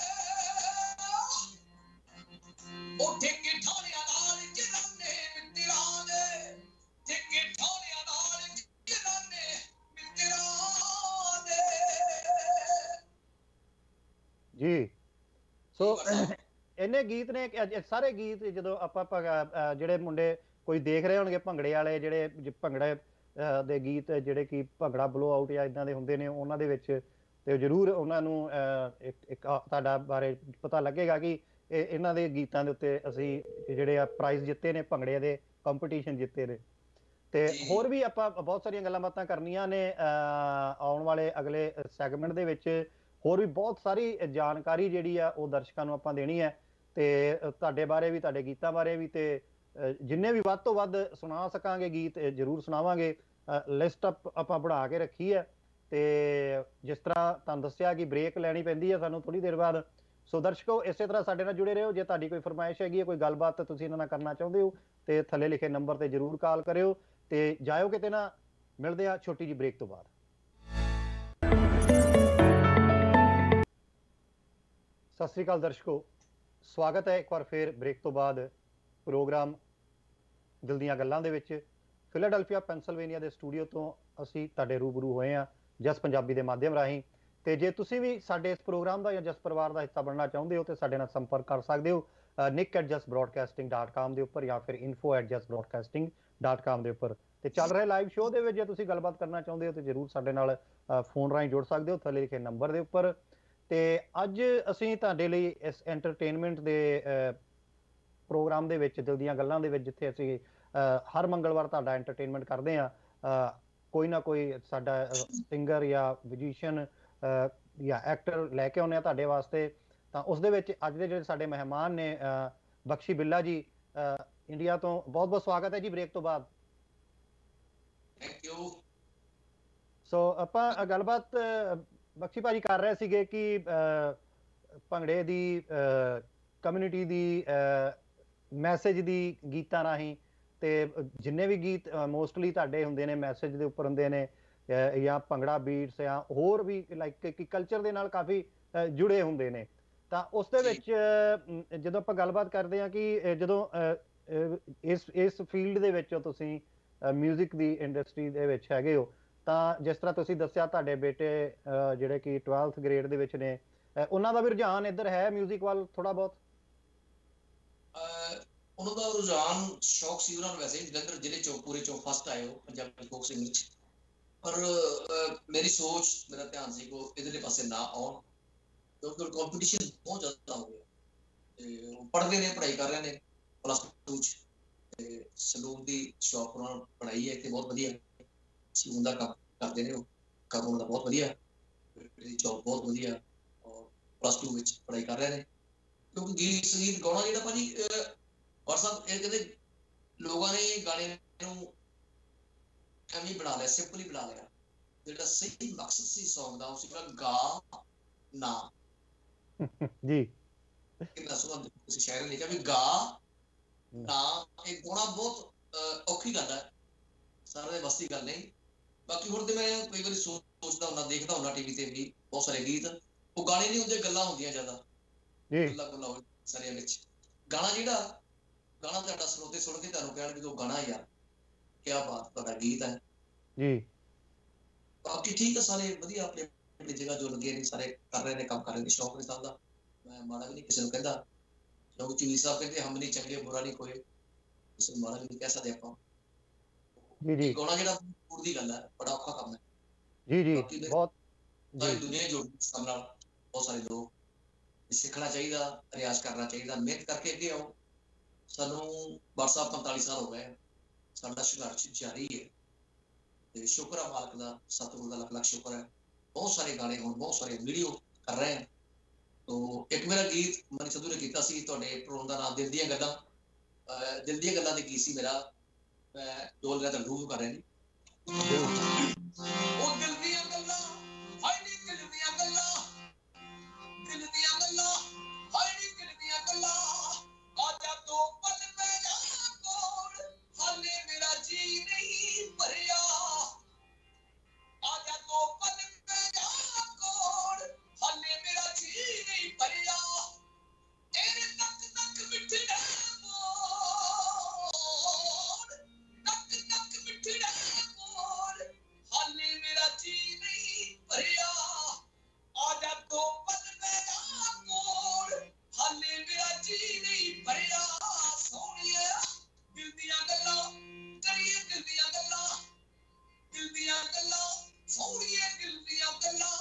ਉਹ ਠੇਕੇ ਠਾਣਿਆਂ ਨਾਲ ਜਲਾਨੇ ਮਿੱਤਰਾਂ ਦੇ, ਠੇਕੇ ਠਾਣਿਆਂ ਨਾਲ ਜਲਾਨੇ ਮਿੱਤਰਾਂ ਦੇ। ਜੀ ਸੋ ਇੰਨੇ ਗੀਤ ਨੇ ਕਿ ਅੱਜ ਇਹ ਸਾਰੇ ਗੀਤ ਜਦੋਂ ਆਪਾਂ ਭਗ- ਅ, ਜਿਹੜੇ ਮੁੰਡੇ ਕੋਈ ਦੇਖ ਰਹੇ ਹੋਣਗੇ ਭੰਗੜੇ ਵਾਲੇ ਜਿਹੜੇ ਜ- ਭੰਗੜੇ ਅ, ਦੇ ਗੀਤ ਜਿਹੜੇ ਕਿ ਭੰਗੜਾ ਬਲੋ ਆਊਟ ਜਾਂ ਇਦਾਂ ਦੇ ਹੁੰਦੇ ਨੇ ਉਹਨਾਂ ਦੇ ਵਿੱਚ ਤੇ ਜ਼ਰੂਰ ਉਹਨਾਂ ਨੂੰ ਅ, ਇੱਕ ਇੱਕ ਆ- ਤੁਹਾਡਾ ਬਾਰੇ ਪਤਾ ਲੱਗੇਗਾ ਕਿ ਇਹ ਇਹਨਾਂ ਦੇ ਗੀਤਾਂ ਦੇ ਉੱਤੇ ਅਸੀਂ ਜਿਹੜੇ ਆ ਪ੍ਰਾਈਜ਼ ਜਿੱਤੇ ਨੇ ਭੰਗੜੇ ਦੇ ਕੰਪੀਟੀਸ਼ਨ ਜਿੱਤੇ ਨੇ ਤੇ ਜੀ ਹੋਰ ਵੀ ਆਪਾਂ ਬਹੁਤ ਸਾਰੀਆਂ ਗੱਲਾਂ ਬਾਤਾਂ ਕਰਨੀਆਂ ਨੇ ਅ, ਆਉਣ ਵਾਲੇ ਅਗਲੇ ਸੈਗਮੈਂਟ ਦੇ ਵਿੱਚ ਹੋਰ ਵੀ ਬਹੁਤ ਸਾਰੀ ਜਾਣਕਾਰੀ ਜਿਹੜੀ ਆ ਉਹ ਦਰਸ਼ਕਾਂ ਨੂੰ ਆਪਾਂ ਦੇਣੀ ਹੈ ਤੇ ਅ, ਤੁਹਾਡੇ ਬਾਰੇ ਵੀ ਤੁਹਾਡੇ ਗੀਤਾਂ ਬਾਰੇ ਵੀ ਤੇ ਅ, ਜਿੰਨੇ ਵੀ ਵੱਧ ਤੋਂ ਵੱਧ ਸੁਣਾ ਸਕਾਂਗੇ ਗੀਤ ਅ, ਜ਼ਰੂਰ ਸੁਣਾਵਾਂਗੇ ਲਿਸਟ ਆਪਾਂ ਬਣਾ ਕੇ ਰੱਖੀ ਹੈ ਤੇ ਜਿਸ ਤਰ੍ਹਾਂ ਤੁਹਾਨੂੰ ਦੱਸਿਆ ਕਿ ਬ੍ਰੇਕ ਲੈਣੀ ਪੈਂਦੀ ਹੈ ਸਾਨੂੰ ਥੋੜੀ ਦੇਰ ਬਾਅਦ। ਸੋ ਦਰਸ਼ਕੋ ਇਸੇ ਤਰ੍ਹਾਂ ਸਾਡੇ ਨਾਲ ਜੁੜੇ ਰਹੋ। ਜੇ ਤੁਹਾਡੀ ਕੋਈ ਫਰਮਾਇਸ਼ ਹੈਗੀ ਹੈ, ਕੋਈ ਗੱਲਬਾਤ ਤੁਸੀਂ ਇਹਨਾਂ ਨਾਲ ਕਰਨਾ ਚਾਹੁੰਦੇ ਹੋ ਤੇ ਥੱਲੇ ਲਿਖੇ ਨੰਬਰ ਤੇ ਜਰੂਰ ਕਾਲ ਕਰਿਓ ਤੇ ਜਾਇਓ ਕਿਤੇ ਨਾ। ਮਿਲਦੇ ਆ ਛੋਟੀ ਜਿਹੀ ਬ੍ਰੇਕ ਤੋਂ ਬਾਅਦ। ਸਤਿ ਸ੍ਰੀ ਅਕਾਲ ਦਰਸ਼ਕੋ, ਸਵਾਗਤ ਹੈ ਇੱਕ ਵਾਰ ਫੇਰ ਬ੍ਰੇਕ ਤੋਂ ਬਾਅਦ ਪ੍ਰੋਗਰਾਮ ਦਿਲ ਦੀਆਂ ਗੱਲਾਂ ਦੇ ਵਿੱਚ। ਫਿਲਾਡੈਲਫੀਆ ਪੈਂਸਲਵੇਨੀਆ ਦੇ ਸਟੂਡੀਓ ਤੋਂ ਅਸੀਂ ਤੁਹਾਡੇ ਰੂਬਰੂ ਹੋਏ ਹਾਂ ਜਸ ਪੰਜਾਬੀ ਦੇ ਮਾਧਿਅਮ ਰਾਹੀਂ। ਤੇ ਜੇ ਤੁਸੀਂ ਵੀ ਸਾਡੇ ਇਸ ਪ੍ਰੋਗਰਾਮ ਦਾ ਜਾਂ ਜਸ ਪਰਿਵਾਰ ਦਾ ਹਿੱਸਾ ਬਣਨਾ ਚਾਹੁੰਦੇ ਹੋ ਤੇ ਸਾਡੇ ਨਾਲ ਸੰਪਰਕ ਕਰ ਸਕਦੇ ਹੋ ਨਿਕ at Jus broadcasting dot com ਦੇ ਉੱਪਰ ਜਾਂ ਫਿਰ info at Jus broadcasting dot com ਦੇ ਉੱਪਰ। ਤੇ ਚੱਲ ਰਹੇ ਲਾਈਵ ਸ਼ੋਅ ਦੇ ਵਿੱਚ ਜੇ ਤੁਸੀਂ ਗੱਲਬਾਤ ਕਰਨਾ ਚਾਹੁੰਦੇ ਹੋ ਤੇ ਜ਼ਰੂਰ ਸਾਡੇ ਨਾਲ ਫੋਨ ਰਾਹੀਂ ਜੁੜ ਸਕਦੇ ਹੋ ਥੱਲੇ ਲਿਖੇ ਨੰਬਰ ਦੇ ਉੱਪਰ। ਤੇ ਅੱਜ ਅਸੀਂ ਤੁਹਾਡੇ ਲਈ ਇਸ ਐਂਟਰਟੇਨਮੈਂਟ ਦੇ ਪ੍ਰੋਗਰਾਮ ਦੇ ਵਿੱਚ ਦਿਲ ਦੀਆਂ ਗੱਲਾਂ ਦੇ ਵਿੱਚ, ਜਿੱਥੇ ਅਸੀਂ ਹਰ ਮੰਗਲਵਾਰ ਤੁਹਾਡਾ ਐਂਟਰਟੇਨਮੈਂਟ ਕਰਦੇ ਹਾਂ, ਕੋਈ ਨਾ ਕੋਈ ਸਾਡਾ ਸਿੰਗਰ ਜਾਂ ਮਿਊਜ਼ੀਸ਼ੀਅਨ ਜਾਂ ਐਕਟਰ ਲੈ ਕੇ ਆਉਂਦੇ ਹਾਂ ਤੁਹਾਡੇ ਵਾਸਤੇ। ਤਾਂ ਉਸ ਦੇ ਵਿੱਚ ਅੱਜ ਦੇ ਜਿਹੜੇ ਸਾਡੇ ਮਹਿਮਾਨ ਨੇ ਬਖਸ਼ੀ ਬਿੱਲਾ ਜੀ ਇੰਡੀਆ ਤੋਂ, ਬਹੁਤ ਬਹੁਤ ਸਵਾਗਤ ਹੈ ਜੀ ਬ੍ਰੇਕ ਤੋਂ ਬਾਅਦ। Thank you. ਸੋ ਆਪਾਂ ਗੱਲਬਾਤ ਬਖਸ਼ੀ ਭਾਜੀ ਕਰ ਰਹੇ ਸੀਗੇ ਕਿ ਭੰਗੜੇ ਦੀ ਕਮਿਊਨਿਟੀ ਦੀ ਮੈਸੇਜ ਦੀ ਗੀਤਾਂ ਰਾਹੀਂ, ਤੇ ਜਿੰਨੇ ਵੀ ਗੀਤ ਮੋਸਟਲੀ ਤੁਹਾਡੇ ਹੁੰਦੇ ਨੇ ਮੈਸੇਜ ਦੇ ਉੱਪਰ ਹੁੰਦੇ ਨੇ ਜਾਂ ਭੰਗੜਾ ਬੀਟਸ ਜਾਂ ਹੋਰ ਵੀ ਲਾਈਕ ਕਿ ਕਲਚਰ ਦੇ ਨਾਲ ਕਾਫੀ ਜੁੜੇ ਹੁੰਦੇ ਨੇ। ਤਾਂ ਉਸ ਦੇ ਵਿੱਚ ਜਦੋਂ ਆਪਾਂ ਗੱਲਬਾਤ ਕਰਦੇ ਹਾਂ ਕਿ ਜਦੋਂ ਇਸ ਇਸ ਫੀਲਡ ਦੇ ਵਿੱਚ ਤੁਸੀਂ ਮਿਊਜ਼ਿਕ ਦੀ ਇੰਡਸਟਰੀ ਦੇ ਵਿੱਚ ਹੈਗੇ ਹੋ, ਤਾਂ ਜਿਸ ਤਰ੍ਹਾਂ ਤੁਸੀਂ ਦੱਸਿਆ ਤੁਹਾਡੇ ਬੇਟੇ ਜਿਹੜੇ ਕਿ ਟਵੈਲਥ ਗ੍ਰੇਡ ਦੇ ਵਿੱਚ ਨੇ, ਉਹਨਾਂ ਦਾ ਵੀ ਰੁਝਾਨ ਇੱਧਰ ਹੈ ਮਿਊਜ਼ਿਕ ਵੱਲ ਥੋੜਾ ਬਹੁਤ? ਉਹਨਾਂ ਦਾ ਰੁਝਾਨ ਸ਼ੌਕ ਸੀ ਉਹਨਾਂ ਨੂੰ ਵੈਸੇ ਜਲੰਧਰ ਜ਼ਿਲ੍ਹੇ ਚੋਂ ਪੂਰੇ ਚੋਂ ਫਸਟ ਆਏ ਉਹ ਪੰਜਾਬੀ ਫੋਕ ਸਿੰਗਿੰਗ ਚ। ਪਰ ਮੇਰੀ ਸੋਚ, ਮੇਰਾ ਧਿਆਨ ਸੀ ਕਿ ਇਧਰਲੇ ਪਾਸੇ ਨਾ ਆਉਣ, ਕਿਉਂਕਿ ਕੰਪੀਟੀਸ਼ਨ ਬਹੁਤ ਜ਼ਿਆਦਾ ਹੋ ਗਿਆ। ਤੇ ਉਹ ਪੜ੍ਹਦੇ ਨੇ, ਪੜ੍ਹਾਈ ਕਰ ਰਹੇ ਨੇ ਪਲੱਸ ਟੂ ਚ, ਤੇ ਸਲੂਨ ਦੀ ਸ਼ੌਪ ਉਹਨਾਂ ਨੂੰ ਪੜ੍ਹਾਈ ਹੈ ਇੱਥੇ ਬਹੁਤ ਵਧੀਆ, ਸਲੂਨ ਦਾ ਕੰਮ ਕਰਦੇ ਨੇ ਉਹ, ਕੰਮ ਉਹਨਾਂ ਦਾ ਬਹੁਤ ਵਧੀਆ, ਜੌਬ ਬਹੁਤ ਵਧੀਆ, ਔਰ ਪਲੱਸ ਟੂ ਵਿੱਚ ਪੜ੍ਹਾਈ ਕਰ ਰਹੇ ਨੇ। ਕਿਉਂਕਿ ਗੀਤ ਸੰਗੀਤ ਗਾਉਣਾ ਜਿਹੜਾ ਭਾਜੀ ਵਟਸਐਪ ਇਹ ਕਹਿੰਦੇ ਲੋਕਾਂ ਨੇ ਗਾਣੇ ਨੂੰ ਐਵੇਂ ਬਣਾ ਲਿਆ, ਸਿੰਪਲ ਹੀ ਬਣਾ ਲਿਆ। ਜਿਹੜਾ ਸਹੀ ਮਕਸਦ ਸੀ ਸੌਂਗ ਦਾ ਉਹ ਸੀਗਾ ਗਾ ਨਾ ਜੀ। ਕਿੰਨਾ ਸੋਹਣਾ ਤੁਸੀਂ ਸ਼ਾਇਰ ਨੇ ਲਿਖਿਆ ਵੀ ਗਾ ਨਾ। ਇਹ ਗਾਉਣਾ ਬਹੁਤ ਔਖੀ ਗੱਲ ਹੈ, ਸਾਰਿਆਂ ਦੇ ਵੱਸ ਦੀ ਗੱਲ ਨਹੀਂ। ਬਾਕੀ ਹੁਣ ਤੇ ਮੈਂ ਕਈ ਵਾਰੀ ਸੋਚਦਾ ਹੁੰਦਾ, ਦੇਖਦਾ ਹੁੰਦਾ ਟੀਵੀ ਤੇ ਵੀ ਬਹੁਤ ਸਾਰੇ ਗੀਤ, ਉਹ ਗਾਣੇ ਨਹੀਂ ਹੁੰਦੇ, ਗੱਲਾਂ ਹੁੰਦੀਆਂ ਜ਼ਿਆਦਾ, ਗੱਲਾਂ ਗੁੱਲਾਂ ਸਾਰਿਆਂ ਵਿੱਚ। ਗਾਣਾ ਜਿਹੜਾ ਗਾਣਾ ਤੁਹਾਡਾ ਸਰੋਤੇ ਸੁਣ ਕੇ ਤੁਹਾਨੂੰ ਕਹਿਣਗੇ ਉਹ ਗਾਣਾ ਯਾਰ ਕਿਆ ਬਾਤ, ਤੁਹਾਡਾ ਗੀਤ ਹੈ ਜੀ। ਬਾਕੀ ਠੀਕ ਹੈ, ਸਾਰੇ ਵਧੀਆ ਆਪਣੇ ਆਪਣੀ ਜਗ੍ਹਾ ਜੋ ਲੱਗੇ ਨੇ, ਸਾਰੇ ਕਰ ਰਹੇ ਨੇ, ਕੰਮ ਕਰ ਰਹੇ ਨੇ, ਸ਼ੌਕ ਨੇ ਸਭ ਦਾ। ਮੈਂ ਮਾੜਾ ਵੀ ਨਹੀਂ ਕਿਸੇ ਨੂੰ ਕਹਿੰਦਾ, ਕਿਉਂਕਿ ਚੀਨੀ ਸਾਹਿਬ ਕਹਿੰਦੇ ਹਮ ਨਹੀਂ ਚੰਗੇ ਬੁਰਾ ਨਹੀਂ ਕੋਈ, ਕਿਸੇ ਨੂੰ ਮਾੜਾ ਵੀ ਨਹੀਂ ਕਹਿ ਸਕਦੇ ਆਪਾਂ। ਜੀ ਜੀ। ਗਾਉਣਾ ਜਿਹੜਾ ਦੂਰ ਦੀ ਗੱਲ ਹੈ, ਬੜਾ ਔਖਾ ਕੰਮ ਹੈ ਜੀ ਜੀ। ਬਹੁਤ ਸਾਰੀ ਦੁਨੀਆ ਜੁੜੀ ਇਸ ਕੰਮ ਨਾਲ, ਬਹੁਤ ਸਾਰੇ ਲੋਕ। ਸਿੱਖਣਾ ਚਾਹੀਦਾ, ਰਿਆਜ਼ ਕਰਨਾ ਚਾਹੀਦਾ, ਮਿਹਨਤ ਕਰਕੇ ਅੱਗੇ ਆਓ। ਸਾਨੂੰ ਵਟਸਐਪ ਪੰਤਾਲੀ ਸਾਲ ਹੋ ਗਏ, ਸਾਡਾ ਸੰਘਰਸ਼ ਜਾਰੀ ਹੈ ਤੇ ਸ਼ੁਕਰ ਹੈ ਮਾਲਕ ਦਾ, ਸਤਿਗੁਰੂ ਦਾ ਲੱਖ ਲੱਖ ਸ਼ੁਕਰ ਹੈ। ਬਹੁਤ ਸਾਰੇ ਗਾਣੇ ਹੁਣ, ਬਹੁਤ ਸਾਰੇ ਵੀਡੀਓ ਕਰ ਰਹੇ ਹਾਂ। ਤੋ ਇੱਕ ਮੇਰਾ ਗੀਤ ਮਨੀ ਸੰਧੂ ਨੇ ਕੀਤਾ ਸੀ ਤੁਹਾਡੇ ਪ੍ਰੋਗਰਾਮ ਦਾ ਨਾਮ ਦਿਲ ਦੀਆਂ ਗੱਲਾਂ, ਦਿਲ ਦੀਆਂ ਗੱਲਾਂ ਦੇ ਗੀਤ ਸੀ ਮੇਰਾ, ਮੈਂ ਦੋ ਲਗਾ ਤਾਂ ਰੂਹ ਕਰ ਰਹੇ ਨੇ। ਉਹ ਦਿਲ ਦੀਆਂ ਗੱਲਾਂ, ਹਾਏ ਨੀ ਦਿਲ ਦੀਆਂ ਗੱਲਾਂ, ਦਿਲ ਦੀਆਂ ਗੱਲਾਂ, ਹਾਏ ਨੀ ਦਿਲ ਦੀਆਂ ਗੱਲਾਂ, ਆਜਾ ਦੋ ਪਲ ਮੇਰਾ ਕੋਲ, ਹਾਲੇ ਮੇਰਾ ਜੀ ਨਹੀਂ ਭਰਿਆ, ਆਜਾ ਦੋ ਪਲ ਮੇਰਾ ਕੋਲ, ਹਾਲੇ ਮੇਰਾ ਜੀ ਨਹੀਂ ਭਰਿਆ, ਤੇਰੇ ਤੱਕ ਤੱਕ ਮਿੱਠੇ ਮੋੜ, ਤੱਕ ਤੱਕ ਮਿੱਠੇ ਮੋੜ, ਹਾਲੇ ਮੇਰਾ ਜੀ ਨਹੀਂ ਭਰਿਆ, ਆਜਾ ਦੋ ਪਲ ਮੇਰਾ ਕੋਲ, ਹਾਲੇ ਮੇਰਾ ਜੀ ਨਹੀਂ ਭਰਿਆ, ਸੋਹਣੀਏ ਦਿਲ ਦੀਆਂ ਗੱਲਾਂ ਕਰੀਏ, ਦਿਲ ਦੀਆਂ ਗੱਲਾਂ, ਦਿਲ ਦੀਆਂ ਗੱਲਾਂ, ਸੋਹਣੀਏ ਦਿਲ ਦੀਆਂ ਗੱਲਾਂ।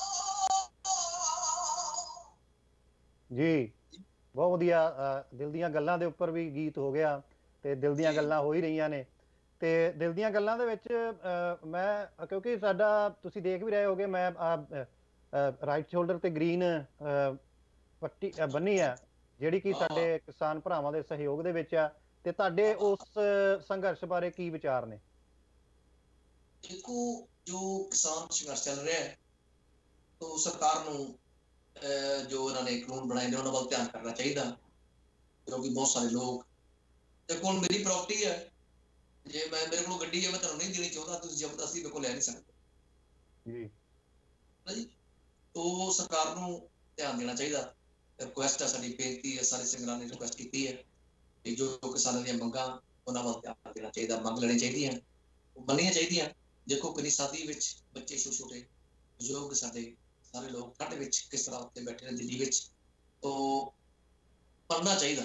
ਜੀ ਬਹੁਤ ਵਧੀਆ। ਦਿਲ ਦੀਆਂ ਗੱਲਾਂ ਦੇ ਉੱਪਰ ਵੀ ਗੀਤ ਹੋ ਗਿਆ ਤੇ ਦਿਲ ਦੀਆਂ ਗੱਲਾਂ ਹੋ ਹੀ ਰਹੀਆਂ ਨੇ। ਤੇ ਦਿਲ ਦੀਆਂ ਗੱਲਾਂ ਦੇ ਵਿੱਚ ਮੈਂ, ਕਿਉਂਕਿ ਸਾਡਾ ਤੁਸੀਂ ਦੇਖ ਵੀ ਰਹੇ ਹੋਗੇ, ਮੈਂ ਰਾਈਟ ਸ਼ੋਲਡਰ ਤੇ ਗ੍ਰੀਨ ਪੱਟੀ ਬੰਨੀ ਆ ਜਿਹੜੀ ਕਿ ਸਾਡੇ ਕਿਸਾਨ ਭਰਾਵਾਂ ਦੇ ਸਹਿਯੋਗ ਦੇ ਵਿੱਚ ਆ। ਤੇ ਤੁਹਾਡੇ ਉਸ ਸੰਘਰਸ਼ ਬਾਰੇ ਕੀ ਵਿਚਾਰ ਨੇ? ਦੇਖੋ जो किसान संघर्ष चल रहा है तो सरकार ਨੂੰ जो इन्होंने कानून बनाए ने उन्होंने वाल ध्यान करना चाहिए, क्योंकि बहुत सारे लोग देखो हुण मेरी प्रॉपर्टी है, जे मैं मेरे को गड्डी है मैं तुहानू नहीं देनी चाहता, तुसीं जबरदस्ती मेरे को लै नहीं सकते जी है जी। तो सरकार ਨੂੰ ध्यान देना चाहिए। रिक्वेस्ट है, साडी बेनती है, सारे सिंगरां ने रिक्वेस्ट की है कि जो किसानों दी मंगां उन्हां वाल ध्यान देना चाहिए, मंग लेनी चाहिए, मन्नियां चाहिए। देखो कितनी सादी विच बच्चे छोटे छोटे बजुर्ग साडे सारे लोग ठंड विच किस तरह उत्ते बैठे ने दिल्ली विच, तो पढ़ना चाहिए।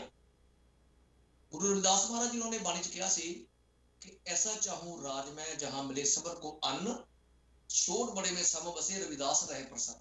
गुरु रविदास महाराज जी उन्होंने बाणी च कहा सी कि ऐसा चाहूं राज में जहां मिले सबर को अन्न, छोड़ बड़े में सम बसे रविदास रहे प्रसन्न।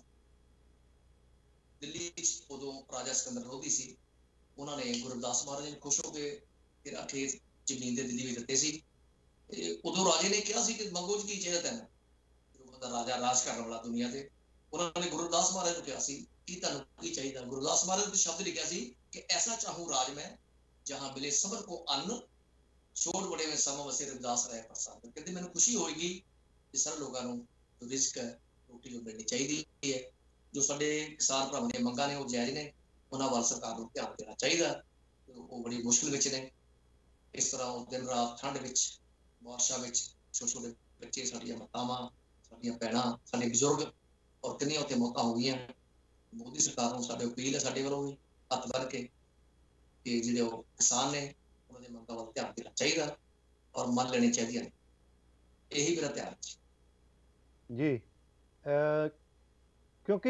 दिल्ली उदों राजा सिकंदर लोधी सी, उन्होंने गुरु रविदास महाराज ने खुश होकर फिर खेत जमीन दे दिल्ली में दिते सी। उदों राजे ने कहा सी कि मंगो जी की चाहिए तैनूं, जो बंदा राजा राज करने वाला दुनिया ते, उन्होंने गुरु रविदास महाराज को कहा सी कि तुहानूं की चाहिए। गुरु रविदास महाराज ने शब्द लिखा सी कि ऐसा चाहूं राज में जहां मिले सबर को अन्न, छोड़ बड़े में सम वसे रविदास रहे प्रसन्न। कहते मैंने खुशी होएगी कि सारे लोगों को रिस्क है, रोटी जो मिलनी चाहिए है, जो साडे किसान भरावां दी मंगां ने वो जायज़ ने, उन्हां वाल सरकार नूं ध्यान देना चाहिए। वो बड़ी मुश्किल विच ने, इस तरह दिन रात ठंड विच बारिशां विच छोटे छोटे बच्चे, साडियां मातावां, साडियां भैणां, साडे बजुर्ग और कितनी उत्ते मौतां हो गईयां। मोदी सरकार नूं साडे अपील है साडे वल्लों भी हत्थ बन के कि जिहड़े किसान ने उन्हां दी मंगां वाल ध्यान देना चाहिए और मन लेनी चाहिए। यही मेरा ध्यान जी अ, क्योंकि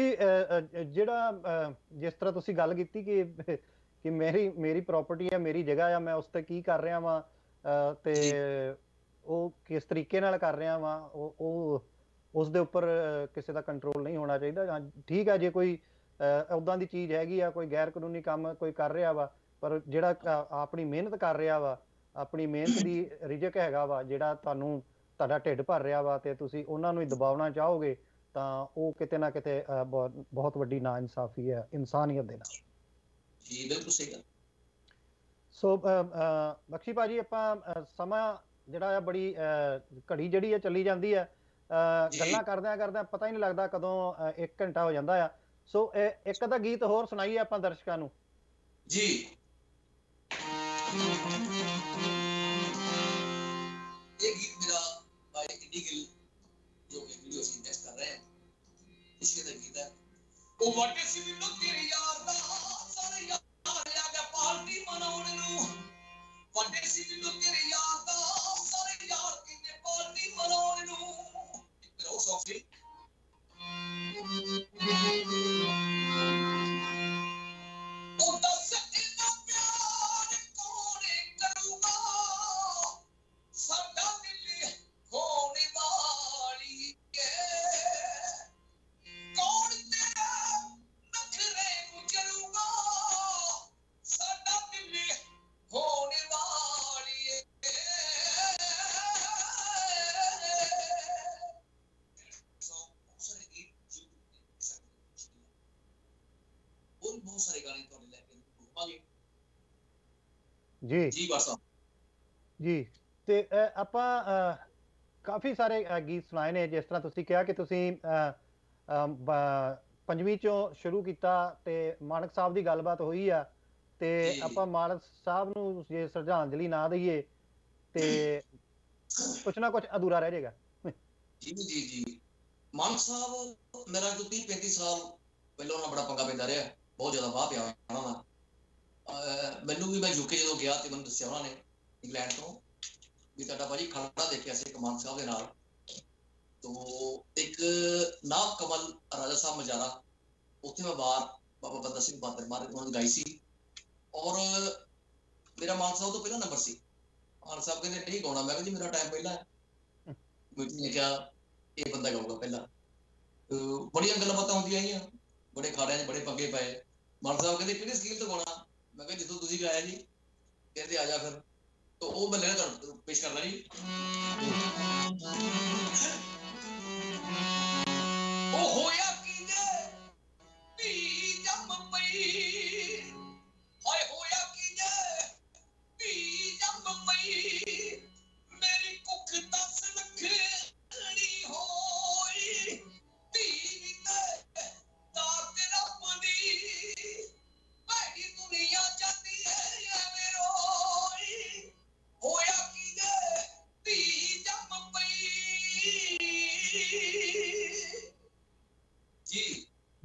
ਜਿਹੜਾ ਜਿਸ ਤਰ੍ਹਾਂ ਤੁਸੀਂ ਗੱਲ ਕੀਤੀ ਕਿ ਕਿ ਮੇਰੀ ਮੇਰੀ ਪ੍ਰਾਪਰਟੀ ਹੈ, ਮੇਰੀ ਜਗ੍ਹਾ ਆ, ਮੈਂ ਉਸ ਤੇ ਕੀ ਕਰ ਰਿਹਾ ਵਾਂ ਤੇ ਉਹ ਕਿਸ ਤਰੀਕੇ ਨਾਲ ਕਰ ਰਿਹਾ ਵਾਂ, ਉਹ ਉਹ ਉਸ ਦੇ ਉੱਪਰ ਕਿਸੇ ਦਾ ਕੰਟਰੋਲ ਨਹੀਂ ਹੋਣਾ ਚਾਹੀਦਾ। ਠੀਕ ਹੈ, ਜੇ ਕੋਈ ਉੱਦਾਂ ਦੀ ਚੀਜ਼ ਹੈਗੀ ਆ, ਕੋਈ ਗੈਰ ਕਾਨੂੰਨੀ ਕੰਮ ਕੋਈ ਕਰ ਰਿਹਾ ਵਾ, ਪਰ ਜਿਹੜਾ ਆਪਣੀ ਮਿਹਨਤ ਕਰ ਰਿਹਾ ਵਾ, ਆਪਣੀ ਮਿਹਨਤ ਦੀ ਰਿਜ਼ਕ ਹੈਗਾ ਵਾ, ਜਿਹੜਾ ਤੁਹਾਨੂੰ ਤੁਹਾਡਾ ਢਿੱਡ ਭਰ ਰਿਹਾ ਵਾ ਤੇ ਤੁਸੀਂ ਉਹਨਾਂ ਨੂੰ ਹੀ ਦਬਾਉਣਾ ਚਾਹੋਗੇ, ਤਾਂ ਉਹ ਕਿਤੇ ਨਾ ਕਿਤੇ ਬਹੁਤ ਵੱਡੀ ਨਾ ਇਨਸਾਫੀ ਹੈ ਇਨਸਾਨੀਅਤ ਦੇ ਨਾਲ। ਜੀ ਬਿਲਕੁਲ ਸਹੀ ਗੱਲ। ਸੋ ਬਖਸ਼ੀ ਭਾਜੀ, ਆਪਾਂ ਸਮਾਂ ਜਿਹੜਾ ਆ ਬੜੀ ਘੜੀ ਜਿਹੜੀ ਆ ਚੱਲੀ ਜਾਂਦੀ ਆ, ਗੱਲਾਂ ਕਰਦਿਆਂ ਕਰਦਿਆਂ ਪਤਾ ਹੀ ਨਹੀਂ ਲੱਗਦਾ ਕਦੋਂ ਇੱਕ ਘੰਟਾ ਹੋ ਜਾਂਦਾ ਆ। ਸੋ ਇੱਕ ਅੱਧਾ ਗੀਤ ਹੋਰ ਸੁਣਾਈਏ ਆਪਾਂ ਦਰਸ਼ਕਾਂ ਨੂੰ। ਜੀ ਇਹ ਗੀਤ ਮੇਰਾ ਭਾਈ ਇੰਡੀ ਗਿੱਲ ਜੋ ਇਹ ਵੀਡੀਓ ਅਸੀਂ ਟੈਸਟ ਕਰ ਰਹੇ ਹਾਂ, ਇਸੇ ਦਾ ਗੀਤ ਹੈ। ਉਹ ਵਾਟੇ ਸੀ ਮੈਨੂੰ ਤੇਰੇ ਯਾਰ ਦਾ ਸਾਰੇ ਯਾਰ ਆ ਗਿਆ ਪਾਰਟੀ ਮਨਾਉਣ ਨੂੰ, ਵਾਟੇ ਸੀ ਮੈਨੂੰ ਤੇਰੇ ਯਾਰ ਦਾ ਸਾਰੇ ਯਾਰ ਕਿੰਨੇ ਪਾਰਟੀ ਮਨਾਉਣ ਨੂੰ। ਮੇਰਾ ਉਹ ਸੌਂਗ ਸੀ ਉਹ ਦੱਸ ਇੰਨਾ ਪਿਆਰ ਕੌਣ ਕਰੂਗਾ, ਸਾਡਾ ਦਿਲ ਹੋਣ ਵਾਲੀ ਹੈ, ਕੌਣ ਤੇਰੇ ਨਖਰੇ ਨੂੰ ਕਰੂਗਾ, ਸਾਡਾ ਦਿਲ ਹੋਣ ਵਾਲੀ ਹੈ। और बहुत सारे गाने तो लेके घूमांगे जी जी बस जी। ਤੇ ਆਪਾਂ ਕਾਫੀ ਸਾਰੇ ਗੀਤ ਸੁਣਾਏ ਨੇ, ਜਿਸ ਤਰ੍ਹਾਂ ਤੁਸੀਂ ਕਿਹਾ ਕਿ ਤੁਸੀਂ ਪੰਜਵੀਂ ਚੋਂ ਸ਼ੁਰੂ ਕੀਤਾ ਤੇ ਮਾਨਕ ਸਾਹਿਬ ਦੀ ਗੱਲਬਾਤ ਹੋਈ ਆ, ਤੇ ਆਪਾਂ ਮਾਨਕ ਸਾਹਿਬ ਨੂੰ ਜੇ ਸ਼ਰਧਾਂਜਲੀ ਨਾ ਦਈਏ ਤੇ ਕੁਛ ਨਾ ਕੁਛ ਅਧੂਰਾ ਰਹਿ ਜਾਏਗਾ। ਜੀ ਜੀ ਜੀ ਮਾਨਕ ਸਾਹਿਬ ਮੇਰਾ ਜੋ ਤੀਹ ਪੈਂਤੀ ਸਾਲ ਪਹਿਲਾਂ ਉਹਨਾਂ ਬੜਾ ਪੰਗਾ ਪੈਂਦਾ ਰਿਹਾ, ਬਹੁਤ ਜ਼ਿਆਦਾ ਵਾਹ ਪਿਆ ਉਹਨਾਂ ਦਾ। ਮੈਨੂੰ ਵੀ ਮੈਂ ਯੂਕੇ ਜਦੋਂ ਗਿਆ ਤੇ ਮੈਨੂੰ ਦੱਸਿਆ ਉਹਨਾਂ ਨੇ ਇੰਗਲੈਂਡ ਤੋਂ ਵੀ ਤੁਹਾਡਾ ਭਾਜੀ ਖੜਾ ਦੇਖਿਆ ਸੀ ਮਾਨਕ ਸਾਹਿਬ ਦੇ ਨਾਲ। ਤੋ ਇੱਕ ਨਾਭ ਕਮਲ ਰਾਜਾ ਸਾਹਿਬ ਮਜਾਰਾ, ਉੱਥੇ ਮੈਂ ਵਾਰ ਬਾਬਾ ਬੰਦਾ ਸਿੰਘ ਬਹਾਦਰ ਮਹਾਰਾਜ ਉਹਨਾਂ ਦੀ ਗਾਈ ਸੀ, ਔਰ ਮੇਰਾ ਮਾਨਕ ਸਾਹਿਬ ਤੋਂ ਪਹਿਲਾ ਨੰਬਰ ਸੀ। ਮਾਨਕ ਸਾਹਿਬ ਕਹਿੰਦੇ ਨਹੀਂ ਗਾਉਣਾ, ਮੈਂ ਕਿਹਾ ਜੀ ਮੇਰਾ ਟਾਈਮ ਪਹਿਲਾਂ ਹੈ। ਮੀਟਿੰਗ ਨੇ ਕਿਹਾ ਇਹ ਬੰਦਾ ਗਾਊਗਾ ਪਹਿਲਾਂ। ਬੜੀਆਂ ਗੱਲਾਂ ਬਾਤਾਂ ਹੁੰਦੀਆਂ ਆਈਆਂ, ਬੜੇ ਖਾੜਿਆਂ 'ਚ ਬੜੇ ਪੰਗੇ ਪਏ। ਮਾਨਕ ਸਾਹਿਬ ਕਹਿੰਦੇ ਕਿਹੜੀ ਸਕੀਮ ਤੋਂ ਗਾਉਣਾ, ਮੈਂ ਕਿਹਾ ਜਿੱਥੋਂ ਤੁਸੀਂ ਗਾਇਆ ਜੀ। ਕਹਿੰਦੇ ਆ ਜਾ ਫਿਰ, ਤਾਂ ਉਹ ਮੈਂ ਲੈਣਾ ਤੁਹਾਨੂੰ ਪੇਸ਼ ਕਰਨਾ ਜੀ। ਉਹ ਹੋਇਆ ਕੀ ਜੇ ਧੀ ਜੰਮ ਪਈ, ਹਾਏ ਹੋਇਆ ਕੀ ਜੇ ਧੀ ਜੰਮ ਪਈ, ਮੇਰੀ ਕੁੱਖ ਦਸ ਲੱਖਣੀ ਹੋ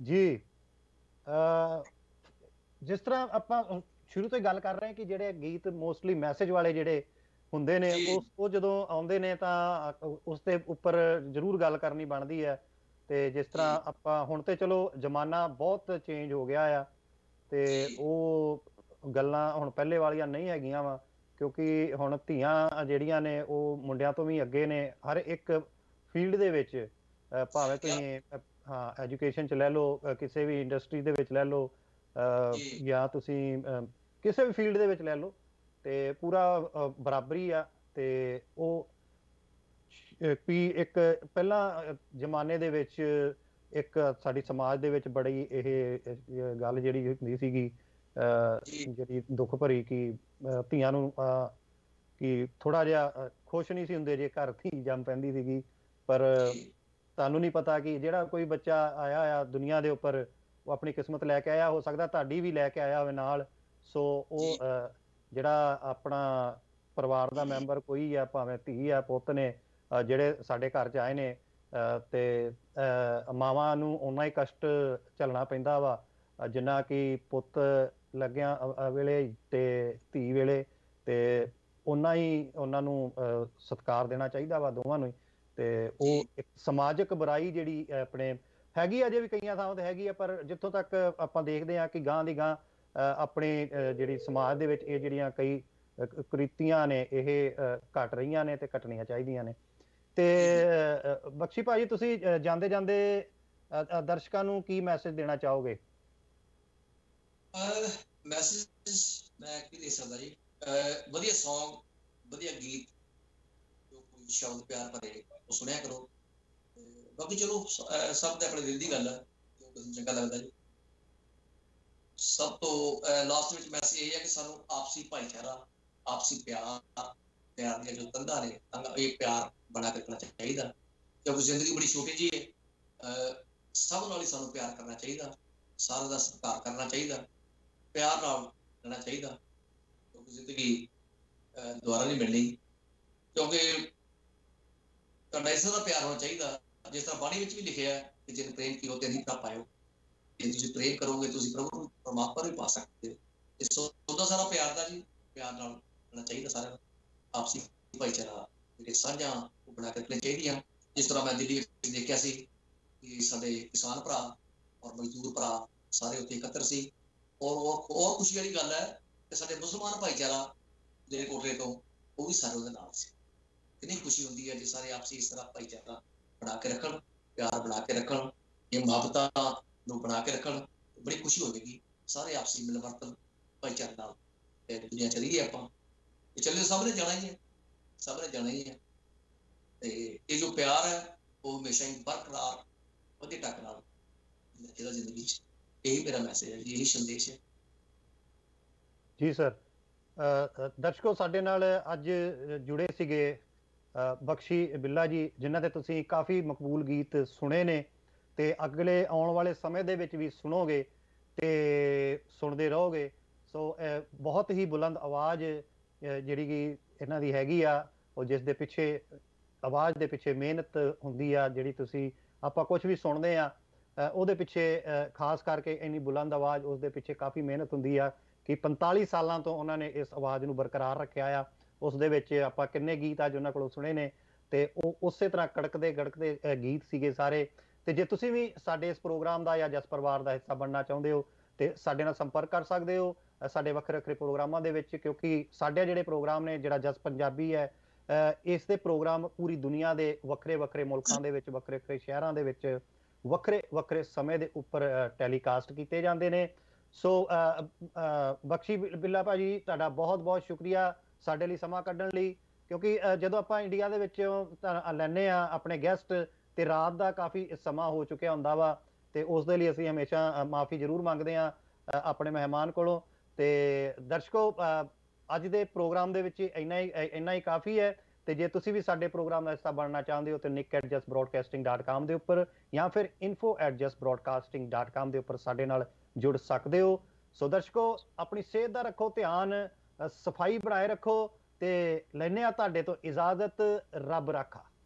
ਜੀ ਅ, ਜਿਸ ਤਰ੍ਹਾਂ ਆਪਾਂ ਅ, ਸ਼ੁਰੂ ਤੋਂ ਹੀ ਗੱਲ ਕਰ ਰਹੇ ਹਾਂ ਕਿ ਜਿਹੜੇ ਗੀਤ ਮੋਸਟਲੀ ਮੈਸੇਜ ਵਾਲੇ ਜਿਹੜੇ ਹੁੰਦੇ ਨੇ ਜੀ ਉਸ ਉਹ ਜਦੋਂ ਆਉਂਦੇ ਨੇ ਤਾਂ ਅ, ਉਸ ਦੇ ਉੱਪਰ ਜ਼ਰੂਰ ਗੱਲ ਕਰਨੀ ਬਣਦੀ ਹੈ। ਤੇ ਜਿਸ ਜੀ ਤਰ੍ਹਾਂ ਆਪਾਂ ਹੁਣ ਤੇ ਚਲੋ ਜ਼ਮਾਨਾ ਬਹੁਤ ਚੇਂਜ ਹੋ ਗਿਆ ਆ ਤੇ ਜੀ ਉਹ ਗੱਲਾਂ ਹੁਣ ਪਹਿਲੇ ਵਾਲੀਆਂ ਨਹੀਂ ਹੈਗੀਆਂ ਵਾ, ਕਿਉਂਕਿ ਹੁਣ ਧੀਆਂ ਜਿਹੜੀਆਂ ਨੇ ਉਹ ਮੁੰਡਿਆਂ ਤੋਂ ਵੀ ਅੱਗੇ ਨੇ ਹਰ ਇੱਕ ਫੀਲਡ ਦੇ ਵਿੱਚ। ਅ, ਭਾਵੇਂ ਸਹੀ ਕਿਹਾ ਤੁਸੀਂ ਅ, ਹਾਂ ਐਜੂਕੇਸ਼ਨ ਚ ਲੈ ਲਓ, ਅ, ਕਿਸੇ ਵੀ ਇੰਡਸਟਰੀ ਦੇ ਵਿੱਚ ਲੈ ਲਓ, ਅ, ਜੀ ਜਾਂ ਤੁਸੀਂ ਅ, ਕਿਸੇ ਵੀ ਫੀਲਡ ਦੇ ਵਿੱਚ ਲੈ ਲਓ, ਤੇ ਪੂਰਾ ਅ, ਬਰਾਬਰੀ ਆ। ਤੇ ਉਹ ਅ, ਵੀ ਇੱਕ ਪਹਿਲਾਂ ਜ਼ਮਾਨੇ ਦੇ ਵਿੱਚ ਇੱਕ ਸਾਡੀ ਸਮਾਜ ਦੇ ਵਿੱਚ ਬੜੀ ਇਹ ਅ, ਗੱਲ ਜਿਹੜੀ ਹੁੰਦੀ ਸੀਗੀ, ਅ, ਜੀ ਜਿਹੜੀ ਦੁੱਖ ਭਰੀ ਕਿ ਅ, ਧੀਆਂ ਨੂੰ ਅ, ਕਿ ਥੋੜਾ ਜਿਹਾ ਅ, ਖੁਸ਼ ਨਹੀਂ ਸੀ ਹੁੰਦੇ ਜੇ ਘਰ ਧੀ ਜੰਮ ਪੈਂਦੀ ਸੀਗੀ। ਪਰ ਜੀ ਤੁਹਾਨੂੰ ਨਹੀਂ ਪਤਾ ਕਿ ਜਿਹੜਾ ਕੋਈ ਬੱਚਾ ਆਇਆ ਆ ਦੁਨੀਆ ਦੇ ਉੱਪਰ, ਉਹ ਆਪਣੀ ਕਿਸਮਤ ਲੈ ਕੇ ਆਇਆ, ਹੋ ਸਕਦਾ ਤੁਹਾਡੀ ਵੀ ਲੈ ਕੇ ਆਇਆ ਹੋਵੇ ਨਾਲ। ਸੋ ਉਹ ਜੀ ਅ, ਜਿਹੜਾ ਆਪਣਾ ਪਰਿਵਾਰ ਦਾ ਮੈਂਬਰ ਕੋਈ ਆ, ਭਾਵੇਂ ਧੀ ਆ ਪੁੱਤ ਨੇ, ਅ, ਜਿਹੜੇ ਸਾਡੇ ਘਰ 'ਚ ਆਏ ਨੇ, ਅ, ਤੇ ਅ, ਮਾਵਾਂ ਨੂੰ ਓਨਾ ਹੀ ਕਸ਼ਟ ਝੱਲਣਾ ਪੈਂਦਾ ਵਾ ਅ, ਜਿੰਨਾ ਕਿ ਪੁੱਤ ਲੱਗਿਆ ਅ- ਅ ਵੇਲੇ ਤੇ ਧੀ ਵੇਲੇ। ਤੇ ਓਨਾ ਹੀ ਉਹਨਾਂ ਨੂੰ ਅ, ਸਤਿਕਾਰ ਦੇਣਾ ਚਾਹੀਦਾ ਵਾ ਦੋਵਾਂ ਨੂੰ ਹੀ। ਤੇ ਜੀ ਉਹ ਇੱਕ ਸਮਾਜਿਕ ਬੁਰਾਈ ਜਿਹੜੀ ਅ, ਆਪਣੇ ਹੈਗੀ ਆ, ਅਜੇ ਵੀ ਕਈਆਂ ਥਾਵਾਂ ਤੇ ਹੈਗੀ ਆ, ਪਰ ਜਿੱਥੋਂ ਤੱਕ ਆਪਾਂ ਦੇਖਦੇ ਹਾਂ ਕਿ ਗਾਂ ਦੀ ਗਾਂ ਅ, ਆਪਣੇ ਅ, ਜਿਹੜੀ ਸਮਾਜ ਦੇ ਵਿੱਚ ਇਹ ਜਿਹੜੀਆਂ ਕਈ ਅ, ਕ- ਕੁਰੀਤੀਆਂ ਨੇ ਇਹ ਅ, ਘਟ ਰਹੀਆਂ ਨੇ ਤੇ ਘਟਣੀਆਂ ਚਾਹੀਦੀਆਂ ਨੇ। ਤੇ ਜੀ ਜੀ ਅ, ਅ, ਬਖਸ਼ੀ ਭਾਜੀ, ਤੁਸੀਂ ਜਾਂਦੇ ਜਾਂਦੇ ਦਰਸ਼ਕਾਂ ਨੂੰ ਕੀ ਮੈਸੇਜ ਦੇਣਾ ਚਾਹੋਗੇ? ਮੈਸੇਜ ਮੈਂ ਕੀ ਦੇ ਸਕਦਾ ਜੀ। ਅਹ ਵਧੀਆ Song, ਵਧੀਆ ਗੀਤ, ਜੋ ਕੋਈ ਸ਼ਬਦ ਪਿਆਰ ਭਰੇ ਉਹ ਸੁਣਿਆ ਕਰੋ। ਤੇ ਬਾਕੀ ਚਲੋ ਸ- ਅਹ ਸਭ ਦੇ ਆਪਣੇ ਦਿਲ ਦੀ ਗੱਲ ਹੈ, ਜੋ ਕਿਸੇ ਨੂੰ ਚੰਗਾ ਲੱਗਦਾ ਜੀ। ਸਭ ਤੋਂ ਲਾਸਟ ਵਿੱਚ ਮੈਸੇਜ ਇਹ ਹੈ ਕਿ ਸਾਨੂੰ ਆਪਸੀ ਭਾਈਚਾਰਾ, ਆਪਸੀ ਪਿਆਰ, ਪਿਆਰ ਦੀਆਂ ਜੋ ਤੰਦਾਂ ਨੇ ਤੰਦਾਂ ਇਹ ਪਿਆਰ ਬਣਾ ਕੇ ਰੱਖਣਾ ਚਾਹੀਦਾ, ਕਿਉਂਕਿ ਜ਼ਿੰਦਗੀ ਬੜੀ ਛੋਟੀ ਜਿਹੀ ਹੈ। ਅਹ ਸਭ ਨਾਲ ਹੀ ਸਾਨੂੰ ਪਿਆਰ ਕਰਨਾ ਚਾਹੀਦਾ, ਸਾਰਿਆਂ ਦਾ ਸਤਿਕਾਰ ਕਰਨਾ ਚਾਹੀਦਾ, ਪਿਆਰ ਨਾਲ ਰਹਿਣਾ ਚਾਹੀਦਾ, ਕਿਉਂਕਿ ਜ਼ਿੰਦਗੀ ਅਹ ਦੁਬਾਰਾ ਨਹੀਂ ਮਿਲਣੀ। ਕਿਉਂਕਿ ਤੁਹਾਡਾ ਇਸ ਤਰ੍ਹਾਂ ਦਾ ਪਿਆਰ ਹੋਣਾ ਚਾਹੀਦਾ, ਜਿਸ ਤਰ੍ਹਾਂ ਬਾਣੀ ਵਿੱਚ ਵੀ ਲਿਖਿਆ ਹੈ ਕਿ ਜਿਨ ਪ੍ਰੇਮ ਕੀਓ ਤਿਨ ਪ੍ਰਭ ਪਾਇਓ। ਜੇ ਤੁਸੀਂ ਪ੍ਰੇਮ ਕਰੋਗੇ ਤੁਸੀਂ ਪ੍ਰਭੂ ਨੂੰ, ਪਰਮਾਤਮਾ ਨੂੰ ਵੀ ਪਾ ਸਕਦੇ ਹੋ। ਇਸ ਤੋਂ ਦਾ ਸਾਰਾ ਪਿਆਰ ਦਾ ਜੀ, ਪਿਆਰ ਨਾਲ ਰਹਿਣਾ ਚਾਹੀਦਾ ਸਾਰਿਆਂ ਨੂੰ। ਆਪਸੀ ਭਾਈਚਾਰਾ ਜਿਹੜੇ ਸਾਂਝਾਂ ਉਹ ਬਣਾ ਕੇ ਰੱਖਣੀਆਂ ਚਾਹੀਦੀਆਂ। ਜਿਸ ਤਰ੍ਹਾਂ ਮੈਂ ਦਿੱਲੀ ਵਿੱਚ ਦੇਖਿਆ ਸੀ ਕਿ ਸਾਡੇ ਕਿਸਾਨ ਭਰਾ ਔਰ ਮਜ਼ਦੂਰ ਭਰਾ ਸਾਰੇ ਉੱਥੇ ਇਕੱਤਰ ਸੀ। ਔਰ ਉਹ ਹੋਰ ਖੁਸ਼ੀ ਵਾਲੀ ਗੱਲ ਹੈ ਕਿ ਸਾਡੇ ਮੁਸਲਮਾਨ ਭਾਈਚਾਰਾ ਜਿਹੜੇ ਕੋਟਲੇ ਤੋਂ, ਉਹ ਵੀ ਸਾਰੇ ਉਹਦੇ ਨਾਲ ਸੀ। ਕਿੰਨੀ ਖੁਸ਼ੀ ਹੁੰਦੀ ਹੈ ਜੇ ਸਾਰੇ ਆਪਸੀ ਇਸ ਤਰ੍ਹਾਂ ਭਾਈਚਾਰਾ ਬਣਾ ਕੇ ਰੱਖਣ, ਪਿਆਰ ਬਣਾ ਕੇ ਰੱਖਣ, ਇਹ ਮੁਹੱਬਤਾਂ ਨੂੰ ਬਣਾ ਕੇ ਰੱਖਣ, ਬੜੀ ਖੁਸ਼ੀ ਹੋਵੇਗੀ। ਸਾਰੇ ਆਪਸੀ ਮਿਲਵਰਤਨ ਭਾਈਚਾਰੇ ਨਾਲ ਤੇ ਦੁਨੀਆ ਚੱਲੀਏ ਆਪਾਂ, ਇਹ ਚੱਲੇ ਸਭ ਨੇ ਜਾਣਾ ਹੀ ਹੈ, ਸਭ ਨੇ ਜਾਣਾ ਹੀ ਹੈ। ਤੇ ਇਹ ਜੋ ਪਿਆਰ ਹੈ ਉਹ ਹਮੇਸ਼ਾ ਹੀ ਬਰਕਰਾਰ ਵਧੀਆ ਢੰਗ ਨਾਲ ਇਹਦਾ ਜ਼ਿੰਦਗੀ 'ਚ। ਇਹੀ ਮੇਰਾ ਮੈਸੇਜ ਹੈ ਜੀ, ਇਹੀ ਸੰਦੇਸ਼ ਹੈ। ਜੀ ਸਰ। ਅ, ਅ, ਦਰਸ਼ਕੋ, ਸਾਡੇ ਨਾਲ ਅੱਜ ਅ, ਜੁੜੇ ਸੀਗੇ ਅ, ਬਖਸ਼ੀ ਬਿੱਲਾ ਜੀ, ਜਿਨ੍ਹਾਂ ਦੇ ਤੁਸੀਂ ਕਾਫੀ ਮਕਬੂਲ ਗੀਤ ਸੁਣੇ ਨੇ ਤੇ ਅਗਲੇ ਆਉਣ ਵਾਲੇ ਸਮੇਂ ਦੇ ਵਿੱਚ ਵੀ ਸੁਣੋਗੇ ਤੇ ਸੁਣਦੇ ਰਹੋਗੇ। ਸੋ ਅ, ਬਹੁਤ ਹੀ ਬੁਲੰਦ ਆਵਾਜ਼ ਅ, ਜਿਹੜੀ ਕਿ ਇਹਨਾਂ ਦੀ ਹੈਗੀ ਆ, ਉਹ ਜਿਸ ਦੇ ਪਿੱਛੇ ਆਵਾਜ਼ ਦੇ ਪਿੱਛੇ ਮਿਹਨਤ ਹੁੰਦੀ ਆ, ਜਿਹੜੀ ਤੁਸੀਂ ਆਪਾਂ ਕੁਝ ਵੀ ਸੁਣਦੇ ਆ ਅ, ਉਹਦੇ ਪਿੱਛੇ ਅ, ਖਾਸ ਕਰਕੇ ਇੰਨੀ ਬੁਲੰਦ ਆਵਾਜ਼, ਉਸ ਦੇ ਪਿੱਛੇ ਕਾਫੀ ਮਿਹਨਤ ਹੁੰਦੀ ਆ ਕਿ ਪੰਤਾਲੀ ਸਾਲਾਂ ਤੋਂ ਉਹਨਾਂ ਨੇ ਇਸ ਆਵਾਜ਼ ਨੂੰ ਬਰਕਰਾਰ ਰੱਖਿਆ ਆ। ਉਸ ਦੇ ਵਿੱਚ ਆਪਾਂ ਕਿੰਨੇ ਗੀਤ ਅੱਜ ਉਹਨਾਂ ਕੋਲੋਂ ਸੁਣੇ ਨੇ ਤੇ ਉਹ ਉਸੇ ਤਰ੍ਹਾਂ ਕੜਕਦੇ ਗੜਕਦੇ ਅ, ਗੀਤ ਸੀਗੇ ਸਾਰੇ। ਤੇ ਜੇ ਤੁਸੀਂ ਵੀ ਸਾਡੇ ਇਸ ਪ੍ਰੋਗਰਾਮ ਦਾ ਜਾਂ ਜਸ ਪਰਿਵਾਰ ਦਾ ਹਿੱਸਾ ਬਣਨਾ ਚਾਹੁੰਦੇ ਹੋ ਤੇ ਸਾਡੇ ਨਾਲ ਸੰਪਰਕ ਕਰ ਸਕਦੇ ਹੋ ਅ, ਸਾਡੇ ਵੱਖਰੇ ਵੱਖਰੇ ਪ੍ਰੋਗਰਾਮਾਂ ਦੇ ਵਿੱਚ, ਕਿਉਂਕਿ ਸਾਡੇ ਜਿਹੜੇ ਪ੍ਰੋਗਰਾਮ ਨੇ, ਜਿਹੜਾ ਜਸ ਪੰਜਾਬੀ ਹੈ, ਅ, ਇਸ ਦੇ ਪ੍ਰੋਗਰਾਮ ਪੂਰੀ ਦੁਨੀਆ ਦੇ ਵੱਖਰੇ ਵੱਖਰੇ ਮੁਲਕਾਂ ਦੇ ਵਿੱਚ, ਵੱਖਰੇ ਵੱਖਰੇ ਸ਼ਹਿਰਾਂ ਦੇ ਵਿੱਚ, ਵੱਖਰੇ ਵੱਖਰੇ ਸਮੇਂ ਦੇ ਉੱਪਰ ਟੈਲੀਕਾਸਟ ਕੀਤੇ ਜਾਂਦੇ ਨੇ। ਸੋ ਅ, ਅ, ਬਖਸ਼ੀ ਬਿ- ਬਿੱਲਾ ਭਾਜੀ, ਤੁਹਾਡਾ ਬਹੁਤ ਬਹੁਤ ਸ਼ੁਕਰੀਆ ਸਾਡੇ ਲਈ ਸਮਾਂ ਕੱਢਣ ਲਈ। ਕਿਉਂਕਿ ਅ, ਜਦੋਂ ਆਪਾਂ ਇੰਡੀਆ ਦੇ ਵਿੱਚ ਲੈਂਦੇ ਆ ਆਪਣੇ ਗੈਸਟ ਤੇ ਰਾਤ ਦਾ ਕਾਫੀ ਸਮਾਂ ਹੋ ਚੁੱਕਿਆ ਹੁੰਦਾ ਵਾ, ਤੇ ਉਸ ਦੇ ਲਈ ਅਸੀਂ ਹਮੇਸ਼ਾ ਮਾਫੀ ਜ਼ਰੂਰ ਮੰਗਦੇ ਆ ਆਪਣੇ ਮਹਿਮਾਨ ਕੋਲੋਂ। ਤੇ ਦਰਸ਼ਕੋ, ਅ, ਅੱਜ ਦੇ ਪ੍ਰੋਗਰਾਮ ਦੇ ਵਿੱਚ ਇੰਨਾ ਹੀ ਇੰਨਾ ਹੀ ਕਾਫੀ ਹੈ। ਤੇ ਜੇ ਤੁਸੀਂ ਵੀ ਸਾਡੇ ਪ੍ਰੋਗਰਾਮ ਦਾ ਹਿੱਸਾ ਬਣਨਾ ਚਾਹੁੰਦੇ ਹੋ ਤੇ ਨਿਕ at Jus broadcasting dot com ਦੇ ਉੱਪਰ ਜਾਂ ਫਿਰ info at Jus broadcasting dot com ਦੇ ਉੱਪਰ ਸਾਡੇ ਨਾਲ ਜੁੜ ਸਕਦੇ ਹੋ। ਸੋ ਦਰਸ਼ਕੋ, ਆਪਣੀ ਸਿਹਤ ਦਾ ਰੱਖੋ ਧਿਆਨ, ਅ, ਸਫਾਈ ਬਣਾਏ ਰੱਖੋ ਤੇ ਲੈਨੇ ਆ ਤੁਹਾਡੇ ਤੋਂ ਇਜਾਜ਼ਤ। ਰੱਬ ਰਾਖਾ।